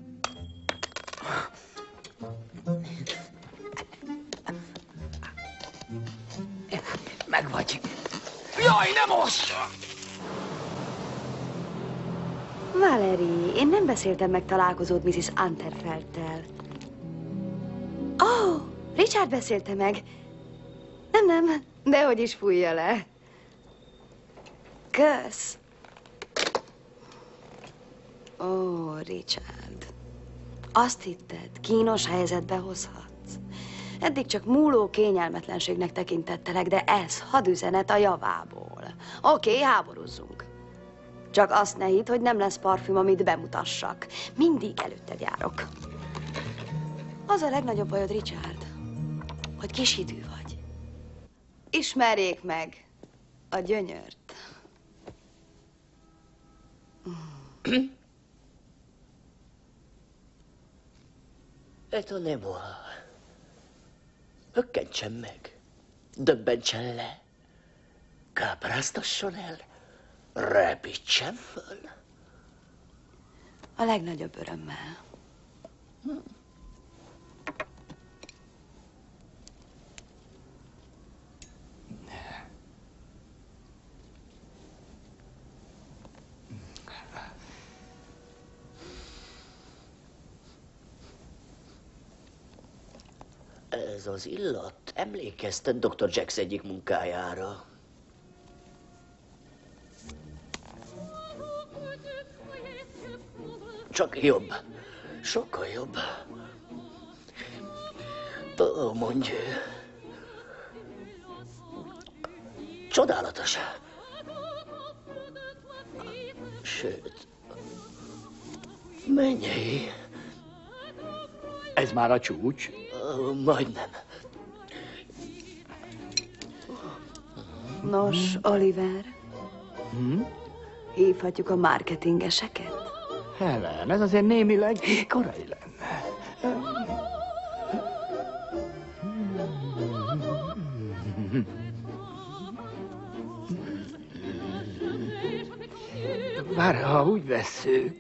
Megvagy. Jaj, nem most! Valerie, én nem beszéltem meg találkozód Mrs. Unterfeldtel. Oh, Richard beszélte meg. Nem, dehogy is fújja le. Kösz. Ó, Richard. Azt hitted, kínos helyzetbe hozhatsz. Eddig csak múló kényelmetlenségnek tekintettelek, de ez hadüzenet a javából. Oké, háborúzzunk. Csak azt ne hidd, hogy nem lesz parfüm, amit bemutassak. Mindig előtted járok. Az a legnagyobb bajod, Richard, hogy kis hidű vagy. Ismerjék meg a gyönyört. Ez nem van. Hökkentsen meg, döbbentsen le, kápráztasson el, repítsen föl. A legnagyobb örömmel. Ez az illat emlékeztet Dr. Jax egyik munkájára. Csak jobb. Sokkal jobb. Ó, mondja. Csodálatos. Sőt, mennyei. Ez már a csúcs? Majdnem. Nos, Oliver, hívhatjuk a marketingeseket? Helen, ez azért némileg korai lenne. Bár ha úgy vesszük,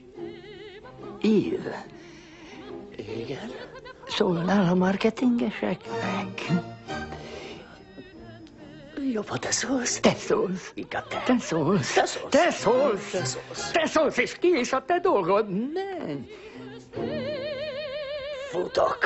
Ív. Igen? Szólnál a marketingeseknek? Jobb, ha te szólsz. Te szólsz. Inkább te. Te szólsz. Te szólsz. Te szólsz. Te szólsz. Te szólsz, és ki is a te dolgod? Nem. Futok.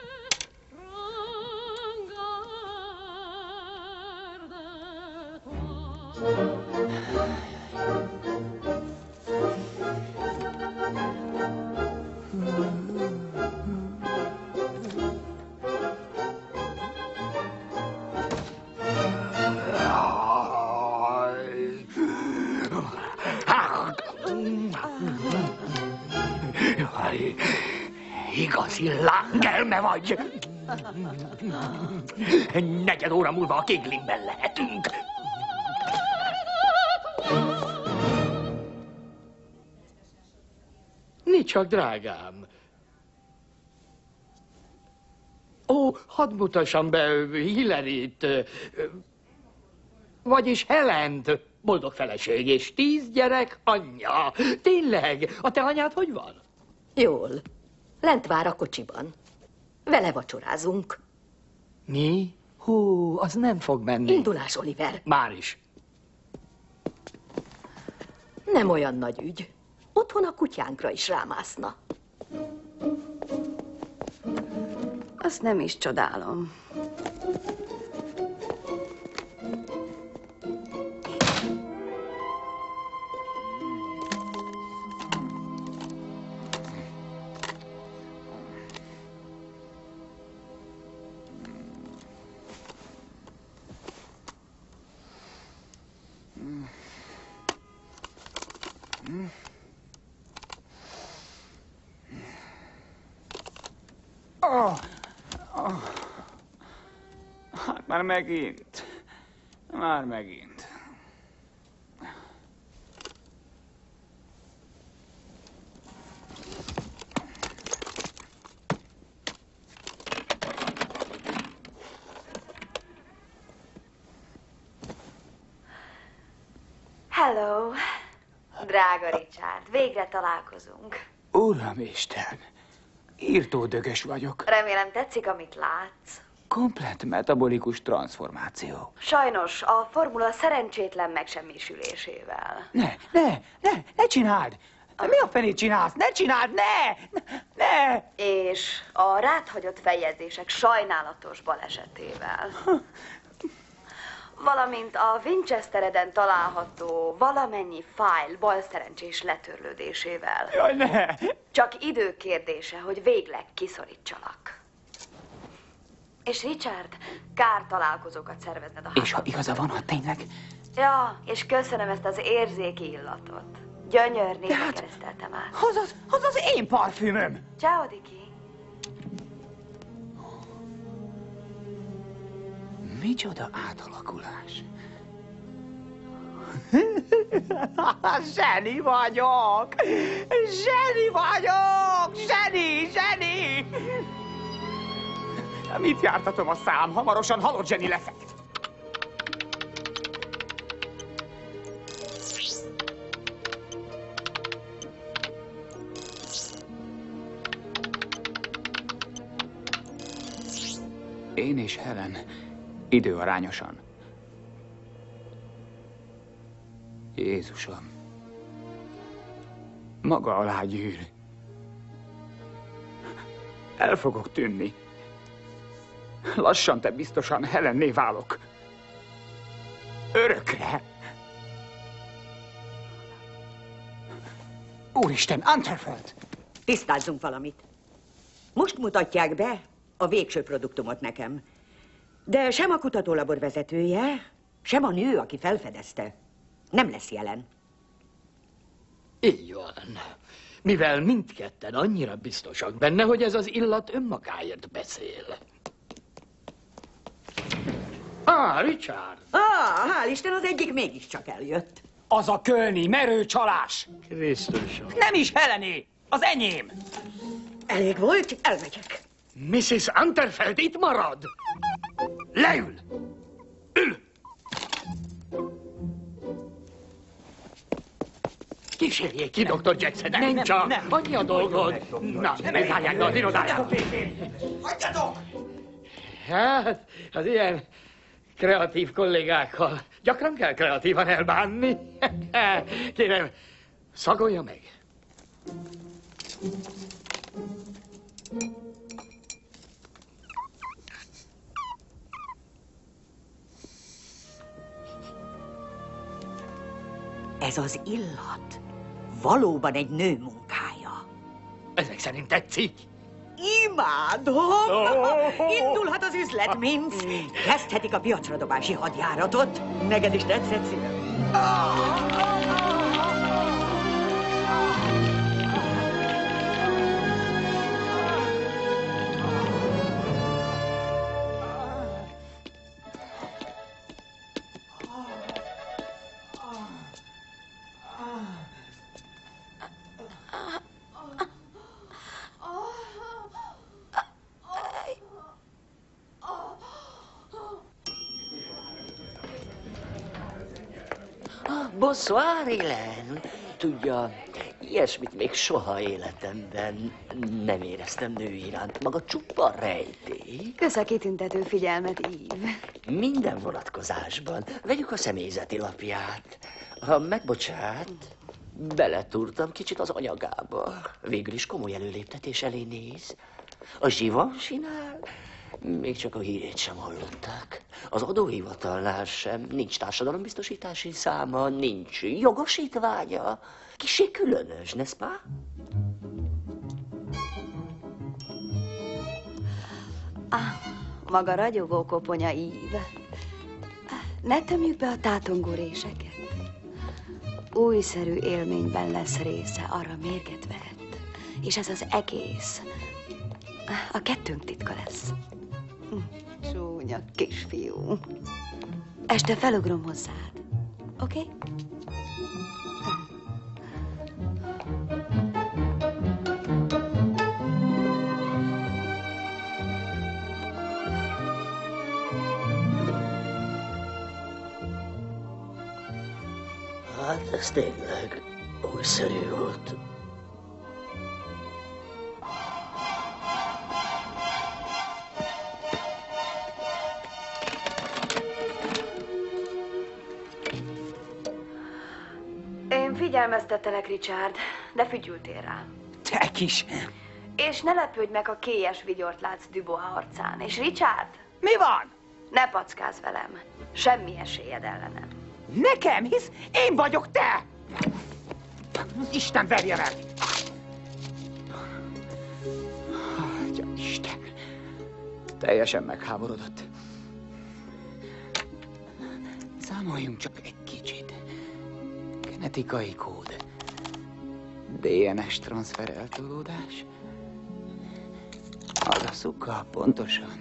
Igazi lángelme vagy! Negyed óra múlva a Kéglingben lehetünk. Nincs csak, drágám. Ó, hadd mutassam be Hillaryt, vagyis Helent, boldog feleség, és 10 gyerek anyja. Tényleg, a te anyád hogy van? Jól. Lent vár a kocsiban. Vele vacsorázunk. Mi? Hú, az nem fog menni. Indulás, Oliver. Már is. Nem olyan nagy ügy. Otthon a kutyánkra is rámászna. Azt nem is csodálom. Hát már megint. Már megint. Hello, drága Richard, végre találkozunk. Uramisten, írtó dögös vagyok. Remélem tetszik, amit látsz. Komplett metabolikus transformáció. Sajnos a formula szerencsétlen megsemmisülésével. Ne csináld! Mi a fenét csinálsz? Ne csináld, ne! És a ráthagyott feljegyzések sajnálatos balesetével. Valamint a Winchestereden található valamennyi fájl balszerencsés letörlődésével. Jaj, ne! Csak idő kérdése, hogy végleg kiszorítsalak. És Richard, kár találkozókat szervezned a házban. És ha igaza van, ha tényleg... Ja, és köszönöm ezt az érzéki illatot. Gyönyör névre kereszteltem át. Hoz az én parfümöm! Ciao, Diki. Micsoda átalakulás. Zseni vagyok! Zseni vagyok! Zseni! Mit jártatom a szám? Hamarosan halott zseni leszek. Én és Helen időarányosan. Jézusom. Maga alá gyűr. El fogok tűnni. Lassan, te biztosan Helenné válok. Örökre. Úristen, Unterfeld! Tisztázzunk valamit. Most mutatják be a végső produktumot nekem. De sem a kutatólabor vezetője, sem a nő, aki felfedezte, nem lesz jelen. Így van. Mivel mindketten annyira biztosak benne, hogy ez az illat önmagáért beszél. Richard! Hál' Isten, az egyik mégiscsak eljött. Az a kölni merő csalás! Krisztusom! Nem is Helené, az enyém! Elég volt, elmegyek. Mrs. Unterfeld itt marad! Leül! Ül! Kísérjék ki, Dr. Jackson, nem csak! Annyi a dolgod! Na, ne zárják be az irodáját! Hagyjatok! Hát, az ilyen kreatív kollégákkal gyakran kell kreatívan elbánni. Kérem, szagolja meg. Ez az illat valóban egy nő munkája. Ezek szerint tetszik? Imádom! Indulhat az üzlet, Minc. Kezdhetik a piacra dobási hadjáratot. Neked is tetszett, szívem? Bonsoir, Hélène. Tudja, ilyesmit még soha életemben nem éreztem nő iránt. Maga csupa rejtély. Kösz a kitüntető figyelmet, Ív. Minden vonatkozásban. Vegyük a személyzeti lapját. Ha megbocsát, beletúrtam kicsit az anyagába. Végül is komoly előléptetés elé néz. A Givenchy-nál még csak a hírét sem hallották. Az adóhivatalnál sem nincs társadalombiztosítási száma, nincs jogosítványa. Kissé különös, n'est-ce pas? Maga ragyogó koponya, Ív. Ne tömjük be a tátongó réseket. Újszerű élményben lesz része, arra mérget vehet. És ez az egész a kettőnk titka lesz. Csúnya kisfiú. Este felugrom hozzád. Oké? Okay? Hát ez tényleg újszerű volt. Én figyelmeztettelek, Richard. de fütyültél rá. Te kis! És ne lepődj meg, a kélyes vigyort látsz Dubois arcán. És Richard? Mi van? Ne packázz velem. Semmi esélyed ellenem. Nekem hisz? Én vagyok te! Isten verje meg! Atya Isten! Teljesen megháborodott. Számoljunk csak egy kicsit. Genetikai kód. DNS transfer eltolódás. Az a szuka pontosan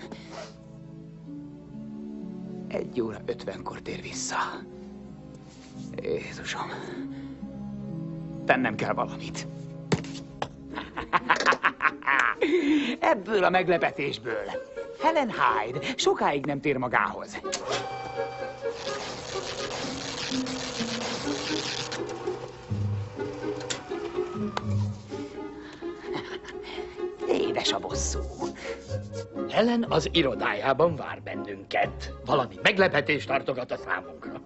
1 óra 50-kor tér vissza. Jézusom. Tennem kell valamit. Ebből a meglepetésből Helen Hyde sokáig nem tér magához. Édes a bosszú. Helen az irodájában vár bennünket. Valami meglepetést tartogat a számunkra.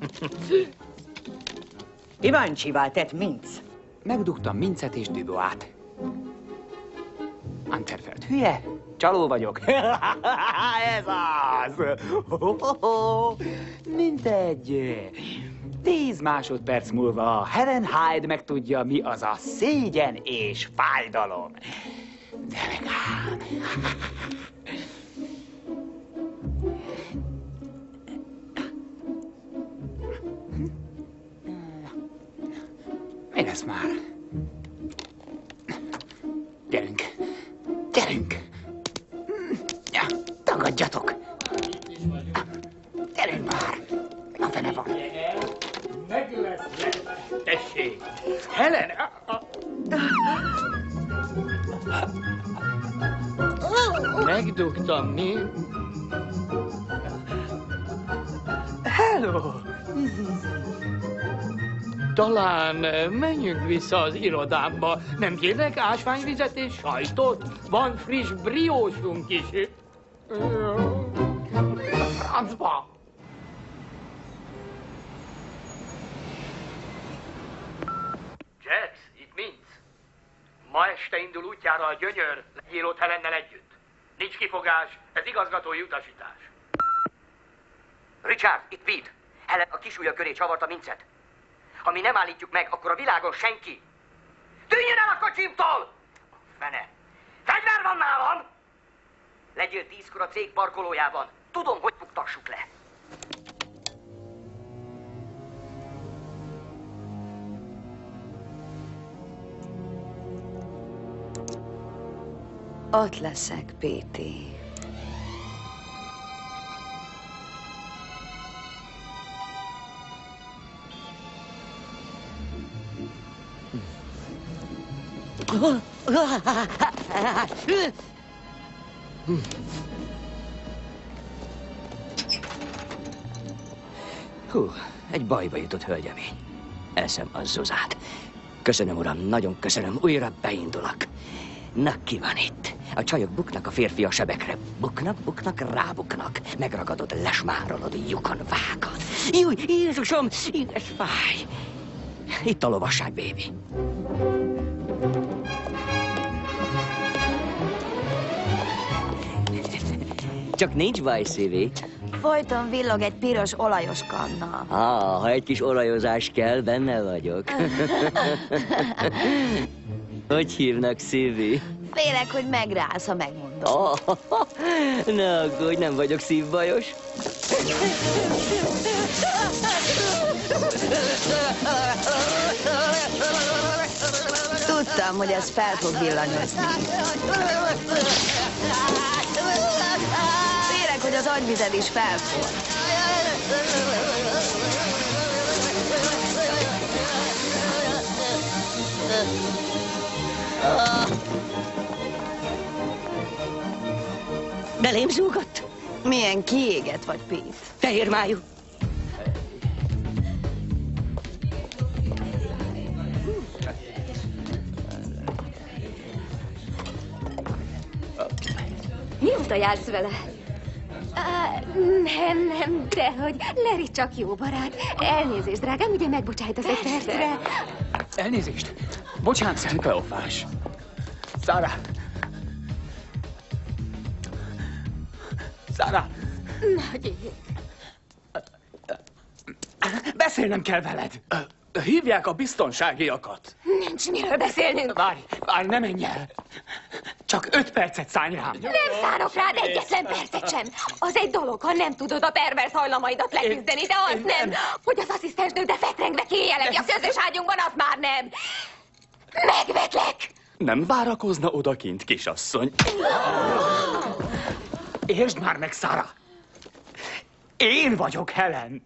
Kíváncsivá tett Minc. Megdugtam Mincet és Dubois-t. Unterfeld hülye, csaló vagyok. Ez az! Mintegy. 10 másodperc múlva Helen Hyde megtudja, mi az a szégyen és fájdalom. De meg ám. Mi lesz már? Gyerünk! Gyerünk! Ja, tagadjatok! Gyerünk már! A fene van! Meg lesz, tessék! Helen! Megdugtam, mi? Hello! Talán menjünk vissza az irodámba. Nem kérnek ásványvizet és sajtot? Van friss briósunk is. Francba! Jax, itt Minc. Ma este indul útjára a Gyönyör, legyél ott Helennel együtt. Nincs kifogás, ez igazgatói utasítás. Richard, itt Pete. Helen a kisujja köré csavarta Mincet. Ha mi nem állítjuk meg, akkor a világon senki. Tűnjön el a kocsimtól! Fene! Fegyver van nálam! Legyél 10-kor a cég parkolójában. Tudom, hogy buktassuk le. Ott leszek, Péti. Hú, egy bajba jutott hölgyemény. Eszem a Zuzát. Köszönöm, uram, nagyon köszönöm. Újra beindulok. Na, ki van itt? A csajok buknak, a férfi a sebekre. Buknak, rábuknak. Megragadod, lesmárolod, lyukon vágod. Júj, Jézusom, édes fáj. Itt a lovasság, bébi. Csak nincs baj, Szívi. Folyton villog egy piros olajos kanna. Ha egy kis olajozás kell, benne vagyok. Hogy hívnak, Szívi? Félek, hogy megrálsz, ha megmondom. Ne aggódj, nem vagyok szívbajos. Tudtam, hogy ez fel fog villanyozni. Félek, hogy az agyvized is felfog. Belém zúgott? Milyen kiégett vagy, Pete. Fehér májú. Mióta jársz vele? Nem, dehogy. Larry csak jó barát. Elnézést, drágám, ugye megbocsájtasz egy percre? Elnézést. Bocsánat. Kleofás. Sarah. Sarah. Nagy Beszélnem kell veled. Hívják a biztonságiakat. Nincs miről beszélnünk. Várj, ne menj el. Csak 5 percet szállj rám. Nem szánok rád egyetlen percet sem. Az egy dolog, ha nem tudod a pervers hajlamaidat leküzdeni, de az nem, hogy az asszisztensnő de fetrengve kéjelegi a közös ágyunkban, az már nem. Megvetlek! Nem várakozna odakint, kisasszony. Értsd már meg, Sarah. Én vagyok Helen.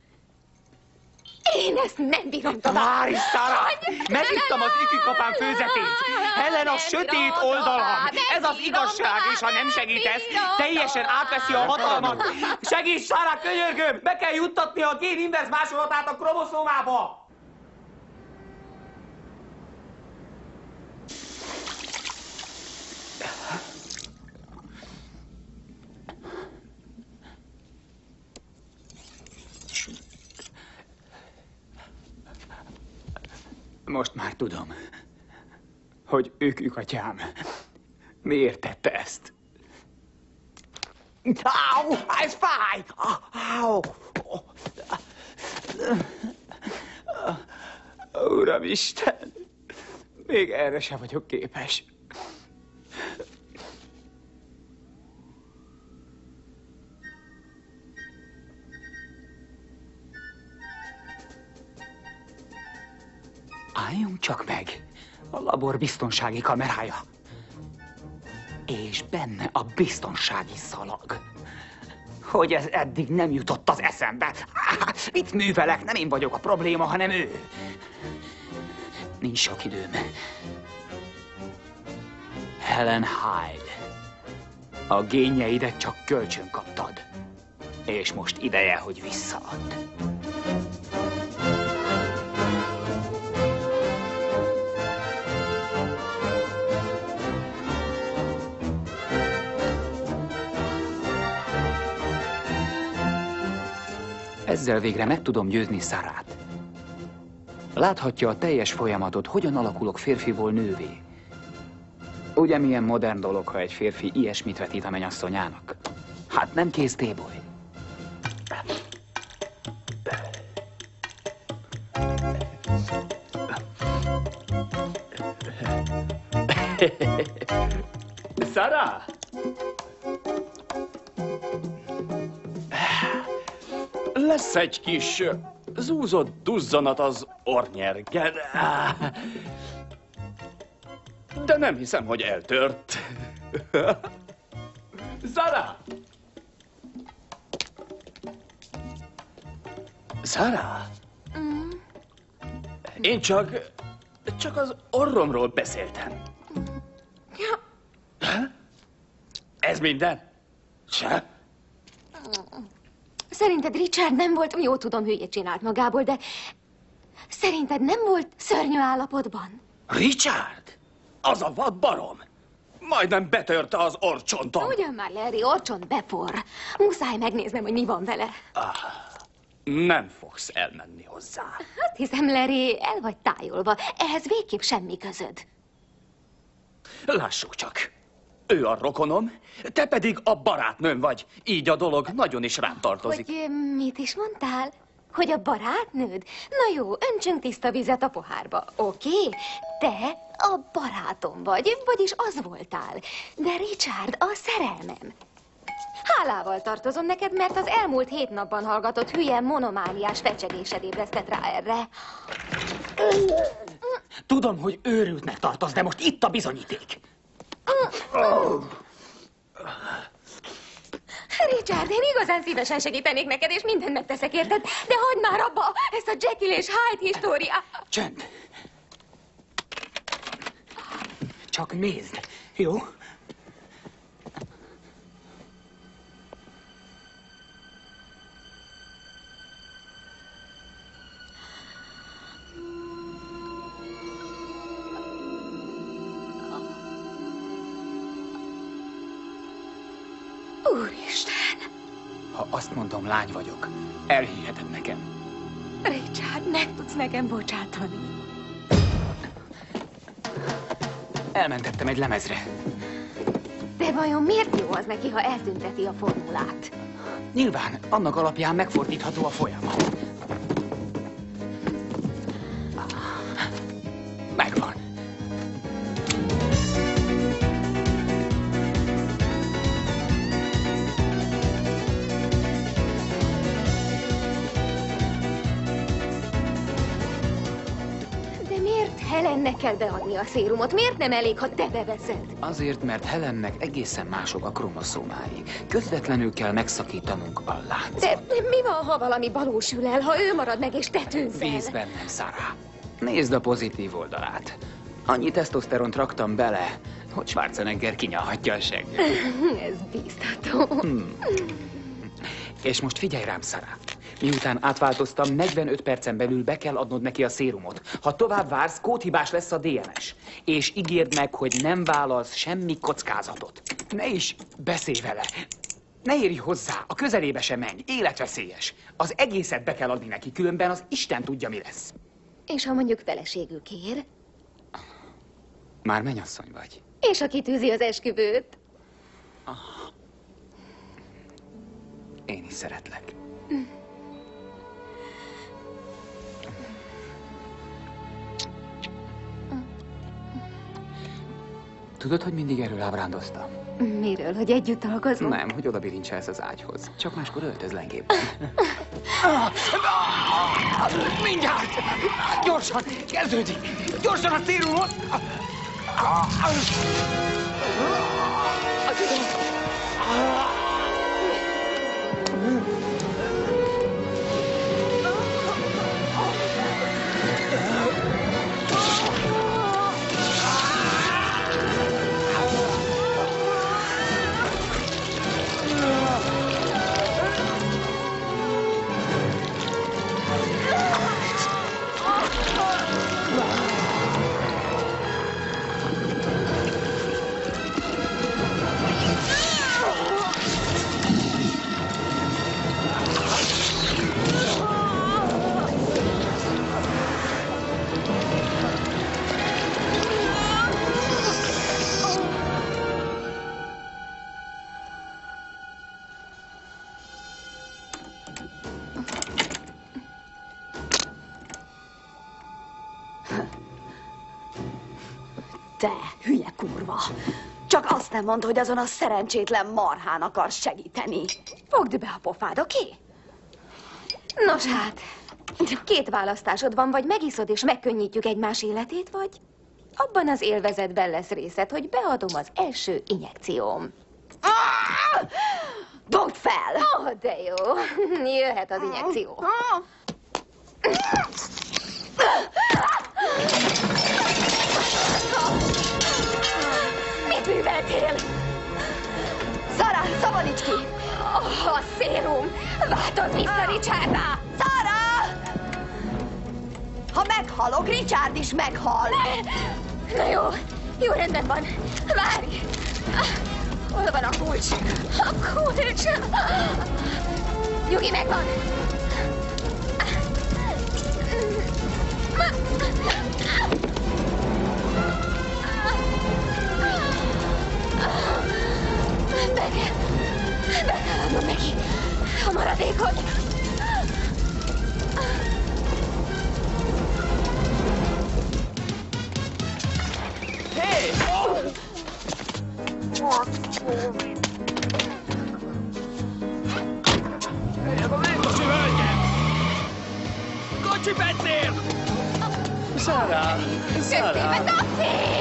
Én ezt nem bírom tovább. Várj, Sarah! Megittam az ifjúkapám főzetét. Helen a sötét oldalam. Ez az igazság, és ha nem segítesz, teljesen átveszi a hatalmat. Segíts, Sarah, könyörgöm! Be kell juttatni a gén inverz másolatát a kromoszómába! Most már tudom, hogy ők atyám. Miért tette ezt? Au, ez fáj! Au! Uramisten, még erre sem vagyok képes. Álljunk csak meg, a labor biztonsági kamerája. És benne a biztonsági szalag. Hogy ez eddig nem jutott az eszembe. Mit művelek? Nem én vagyok a probléma, hanem ő. Nincs sok időm. Helen Hyde. A génjeidet csak kölcsön kaptad. És most ideje, hogy visszaadd. Ezzel végre meg tudom győzni Sarah-t. Láthatja a teljes folyamatot, hogyan alakulok férfiból nővé. Ugye milyen modern dolog, ha egy férfi ilyesmit vetít a mennyasszonyának? Hát nem kész téboly. Sarah! Lesz egy kis zúzott duzzanat az orrnyergen. De nem hiszem, hogy eltört. Sarah! Sarah? Én csak az orromról beszéltem. Ez minden? Se? Szerinted Richard nem volt, jó tudom, hülyét csinált magából, de szerinted nem volt szörnyű állapotban? Richard? Az a vadbarom? Majdnem betörte az orrcsontom. Ugyan már, Larry, orcsont beforr. Muszáj megnéznem, hogy mi van vele. Nem fogsz elmenni hozzá. Hát hiszem, Larry, el vagy tájolva. Ehhez végképp semmi közöd. Lássuk csak. Ő a rokonom, te pedig a barátnőm vagy. Így a dolog nagyon is rám tartozik. Hogy mit is mondtál? Hogy a barátnőd? Na jó, öntsünk tiszta vizet a pohárba, oké? Te a barátom vagy, vagyis az voltál. De Richard a szerelmem. Hálával tartozom neked, mert az elmúlt 7 napban hallgatott hülye monomániás fecsegésed ébresztett rá erre. Tudom, hogy őrültnek tartasz, de most itt a bizonyíték. Richard, én igazán szívesen segítenék neked, és mindent megteszek érted, de hagyd már abba ezt a Jekyll és Hyde históriát. Csend. Csak nézd, jó? Úristen! Ha azt mondom, lány vagyok, elhiheted nekem. Richard, meg tudsz nekem bocsátani. Elmentettem egy lemezre. De vajon miért jó az neki, ha eltünteti a formulát? Nyilván annak alapján megfordítható a folyamat. Megvan. De miért Helennek kell beadni a szérumot? Miért nem elég, ha te beveszed? Azért, mert Helennek egészen mások a kromoszómái. Közvetlenül kell megszakítanunk a láncot. De mi van, ha valami valósul el, ha ő marad meg és te tűnsz el? Bízz bennem, Sarah. Nézd a pozitív oldalát. Annyi tesztoszteront raktam bele, hogy Schwarzenegger kinyalhatja a segget. Ez bíztató. És most figyelj rám, Sarah. Miután átváltoztam, 45 percen belül be kell adnod neki a szérumot. Ha tovább vársz, kódhibás lesz a DNS. És ígérd meg, hogy nem vállalsz semmi kockázatot. Ne is beszélj vele. Ne érj hozzá, a közelébe sem menj, életveszélyes. Az egészet be kell adni neki, különben az Isten tudja, mi lesz. És ha mondjuk feleségül kér? Már mennyasszony vagy. És ha kitűzi az esküvőt? Én is szeretlek. Tudod, hogy mindig erről ábrándoztam? Miről, hogy együtt dolgozunk? Nem, hogy oda bilincselsz az ágyhoz. Csak máskor öltöz lengében. Mindjárt! Gyorsan! Kezdődik! Gyorsan a szérumot! Te, hülye kurva! Csak azt nem mondd, hogy azon a szerencsétlen marhán akarsz segíteni. Fogd be a pofád, oké? Nos hát, két választásod van, vagy megiszod és megkönnyítjük egymás életét, vagy abban az élvezetben lesz részed, hogy beadom az első injekcióm. Dobd fel! Ó, de jó. Jöhet az injekció. Mit műveltél? Sarah, szabadíts ki! A szérum! Változz vissza Richardra! Sarah! Ha meghalok, Richard is meghal! Na jó, jó, rendben van. Várj! Hol van a kulcs? A kulcs! Nyugi, megvan! Be kell adnom neki a maradékot. Hé! Kocsi, hölgyem! Kocsi, Petnél! Sarah! Köszönöm, Dusty!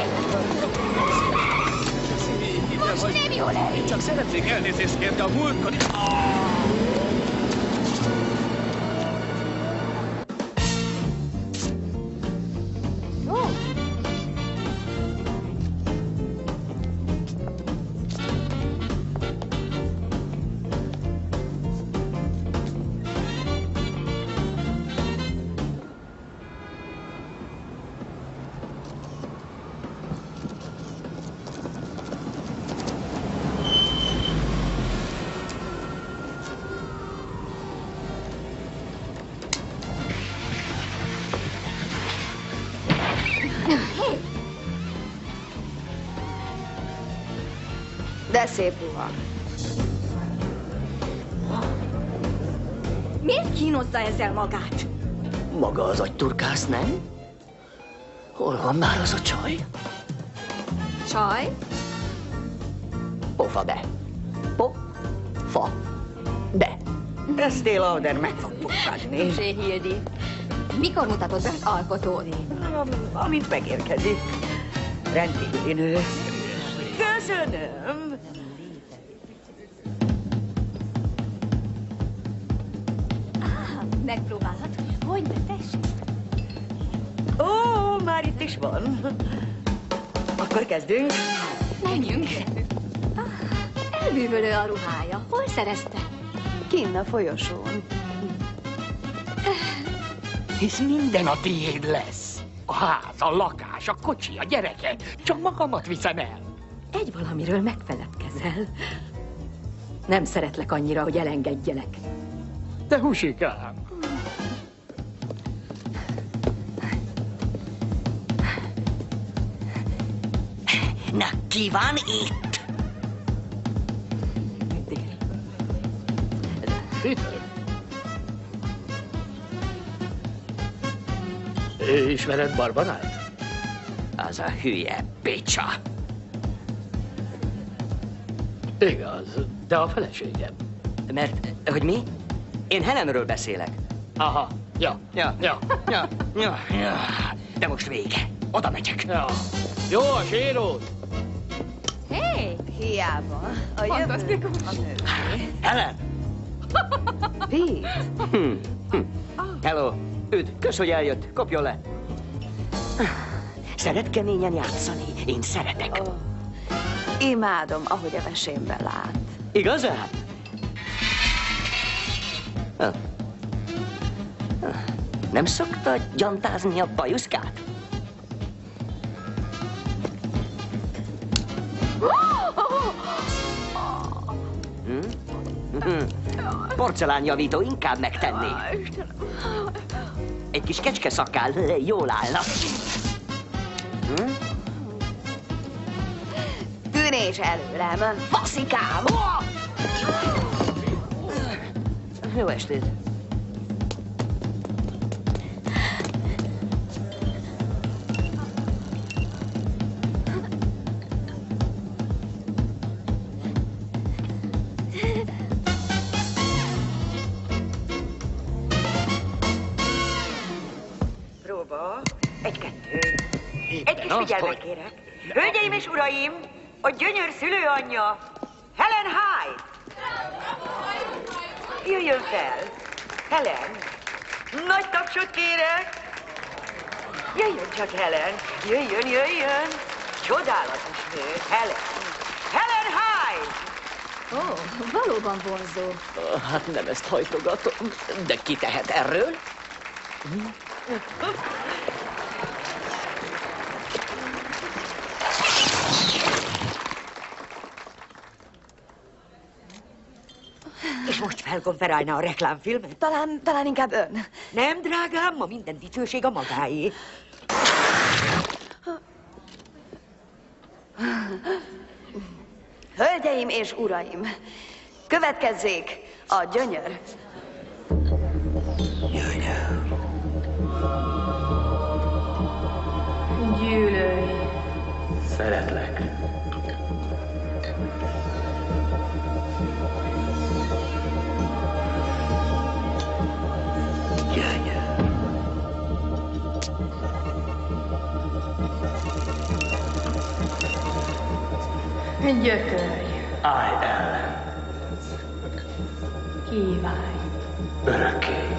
Most nem jól elég. Csak szeretnék elnézést kérni a múltkor. szép ruha. Miért kínozza ezzel magát? Maga az agyturkász, nem? Hol van már az a csaj? Csaj? Pofa be. Fa. Be. Estée Lauder meg fog pukkadni. Zsé Hildi, mikor mutatod be az alkotót? Amint megérkezik. Rendkívüli nő. Köszönöm. Megpróbálhatod? Hogy ne tessék? Ó, már itt is van. Akkor kezdünk. Menjünk. Elbűvölő a ruhája. Hol szerezte? Kinn a folyosón. Hisz minden a tiéd lesz. A ház, a lakás, a kocsi, a gyerekek. Csak magamat viszem el. Egy valamiről megfeledkezel. Nem szeretlek annyira, hogy elengedjelek. De husikám. Na, ki van itt? Itt? Ismered Barbarát? Az a hülye picsa. Igaz, de a feleségem. Mert, hogy mi? Én Helenről beszélek. Aha, ja. De most vége. Oda megyek. Ja. Jó a séród. Hé! Hiába. A jövő a nő. Helen! Pete. Hello. Üdv, kösz, hogy eljött. Kopjon le. Szeret keményen játszani? Én szeretek. Oh. Imádom, ahogy a vesémben lát. Igazán? Nem szokta gyantázni a bajuszkát? Porcelánjavító inkább megtenné. Egy kis kecske szakkál jól állna. Tűnés előlem, faszikám! Jó estét! Próba. Egy-kettő. Egy kis figyelmet kérek. Hölgyeim és uraim, a gyönyör szülőanyja, Helen Hyde. Jöjjön fel. Helen. Nagy tapsot kérek. Jöjjön csak, Helen. Jöjjön. Csodálatos nő, Helen. Helen Hyde. Ó, valóban vonzó. Hát nem ezt hajtogatom, de ki tehet erről? És most felkonferálna a reklámfilmet? Talán inkább ön. Nem, drágám, ma minden dicsőség a magáé. Hölgyeim és uraim, következzék a gyönyör. Gyűlölj. Szeretlek. Gyötörj. Állj ellen. Kívánj. Örökké.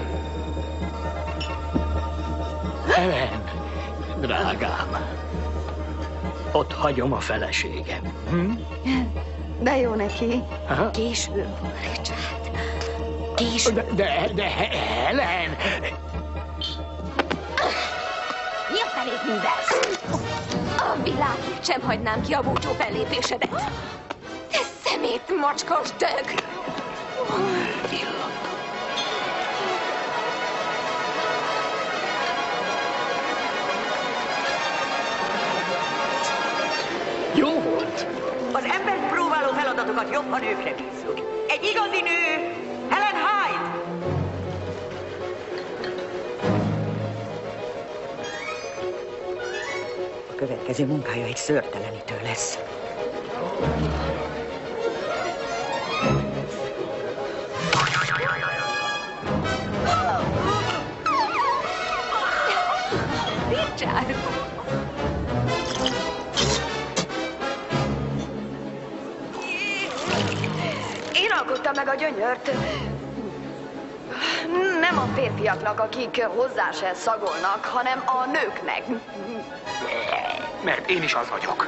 Helen, drágám. Ott hagyom a feleségem. De jó neki. Aha. Később, Richard. Később. De Helen! Mi a felét művelsz? A világért sem hagynám ki a búcsú fellépésedet. Te szemét, macskos dög! Jó volt. Az embert próbáló feladat feladatokat jobb, ha nőkre bízzuk. Egy igazi nő, Helen Hyde! A következő munkája egy szőrtelenítő lesz. Richard! Én alkottam meg a gyönyört. Nem a férfiaknak, akik hozzá se szagolnak, hanem a nőknek. Mert én is az vagyok.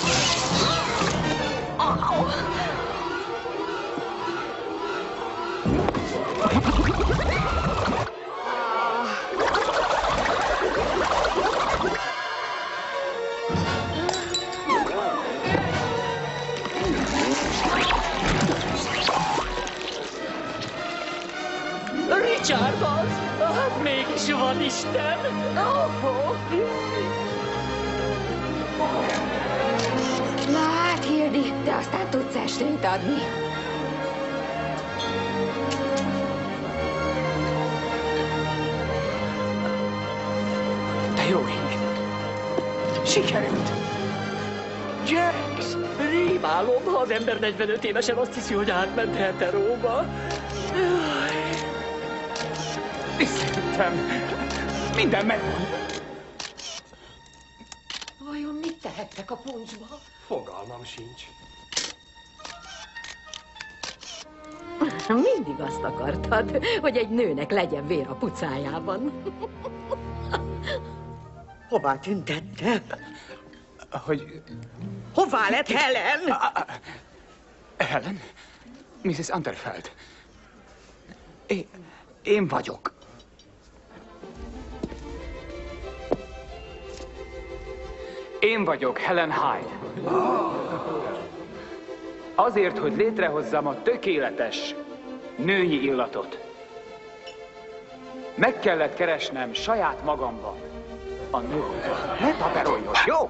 Richard az! Hát mégis van Isten! Na hát, Hildi, te aztán tudsz esélyt adni. De jó ég! Sikerült! Jax! Rémálom, ha az ember 45 évesen azt hiszi, hogy átment heteróba. Szerintem minden megvan. Vajon mit tehettek a puncsba? Fogalmam sincs. Mindig azt akartad, hogy egy nőnek legyen vér a pucájában. Hová tüntette? Hogy... Hová lett Helen? Helen? Mrs. Unterfeld. Én vagyok. Én vagyok Helen Hyde. Azért, hogy létrehozzam a tökéletes női illatot. Meg kellett keresnem saját magamban a nőt. Ne taperoljon, jó?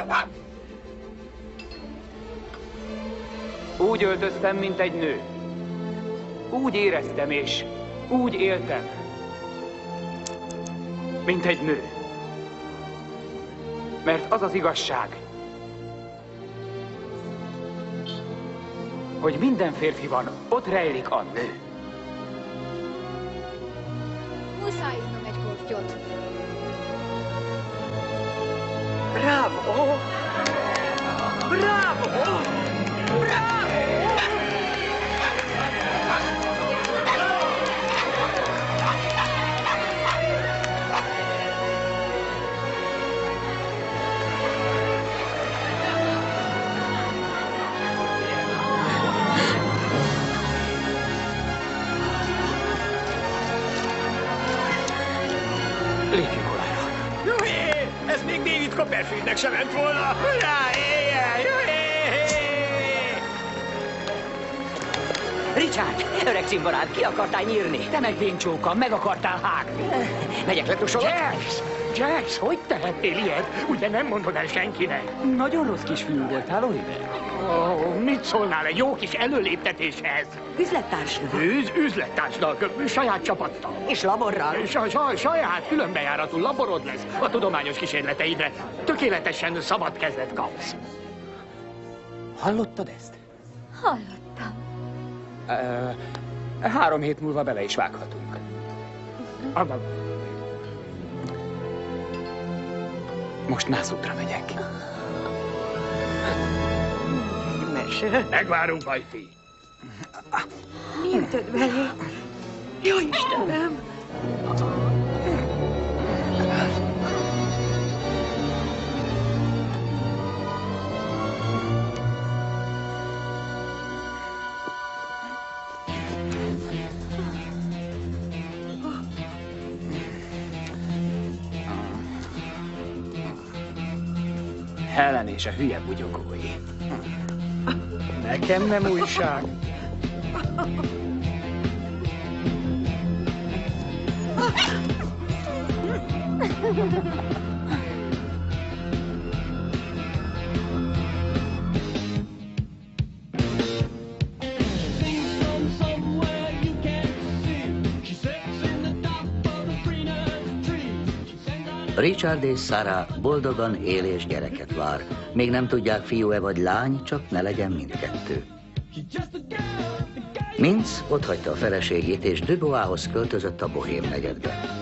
Úgy öltöztem, mint egy nő. Úgy éreztem és úgy éltem, mint egy nő. Mert az az igazság, hogy minden férfiban ott rejlik a nő. Muszáj innom egy kortyot. Bravo! Bravo! Bravo! Lépjünk olára. Juhé! Ez még David Copperfieldnek sem ment volna! Richard, öreg cimborád, ki akartál nyírni? Te meg véncsóka, meg akartál hágni. Megyek letusolni? Jax, hogy tehettél ilyet? Ugye nem mondod el senkinek? Nagyon rossz kisfiú voltál, Oliver. Mit szólnál egy jó kis előléptetéshez? Üzlettársnak. Üzlettársnak, saját csapattal. És laborral. Saját különbejáratú laborod lesz a tudományos kísérleteidre. Tökéletesen szabad kezet kapsz. Hallottad ezt? Hallottam. 3 hét múlva bele is vághatunk. Most nászútra megyek. Mese. Megvárunk, Vajti. Mi ütött belé? Jó Istenem! Helen és a hülye bugyogói. Nekem nem újság. Richard és Sarah boldogan él és gyereket vár. Még nem tudják, fiú-e vagy lány, csak ne legyen mindkettő. Minc otthagyta a feleségét, és Duboishoz költözött a Bohém negyedbe.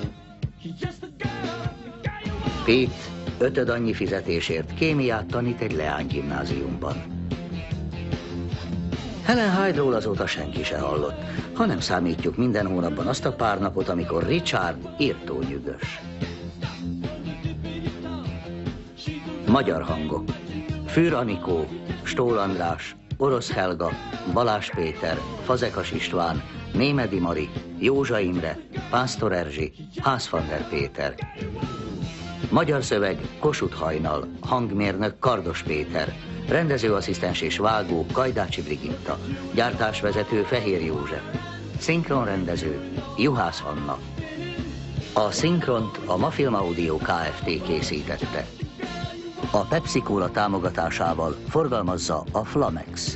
Pete 5 annyi fizetésért kémiát tanít egy leánygimnáziumban. Helen Hyde-ról azóta senki se hallott, ha nem számítjuk minden hónapban azt a pár napot, amikor Richard írtó nyűgös. Magyar hangok: Fűr Anikó, Stól András, Orosz Helga, Balázs Péter, Fazekas István, Némedi Mari, Józsa Imre, Pásztor Erzsi, Házfander Péter. Magyar szöveg: Kossuth Hajnal, hangmérnök Kardos Péter, rendezőasszisztens és vágó Kajdácsi Brigitta, gyártásvezető Fehér József, szinkronrendező Juhász Anna. A szinkront a Mafilm Audio Kft. Készítette. A Pepsi Cola támogatásával forgalmazza a Flamex.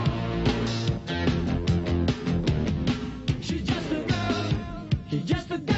Just a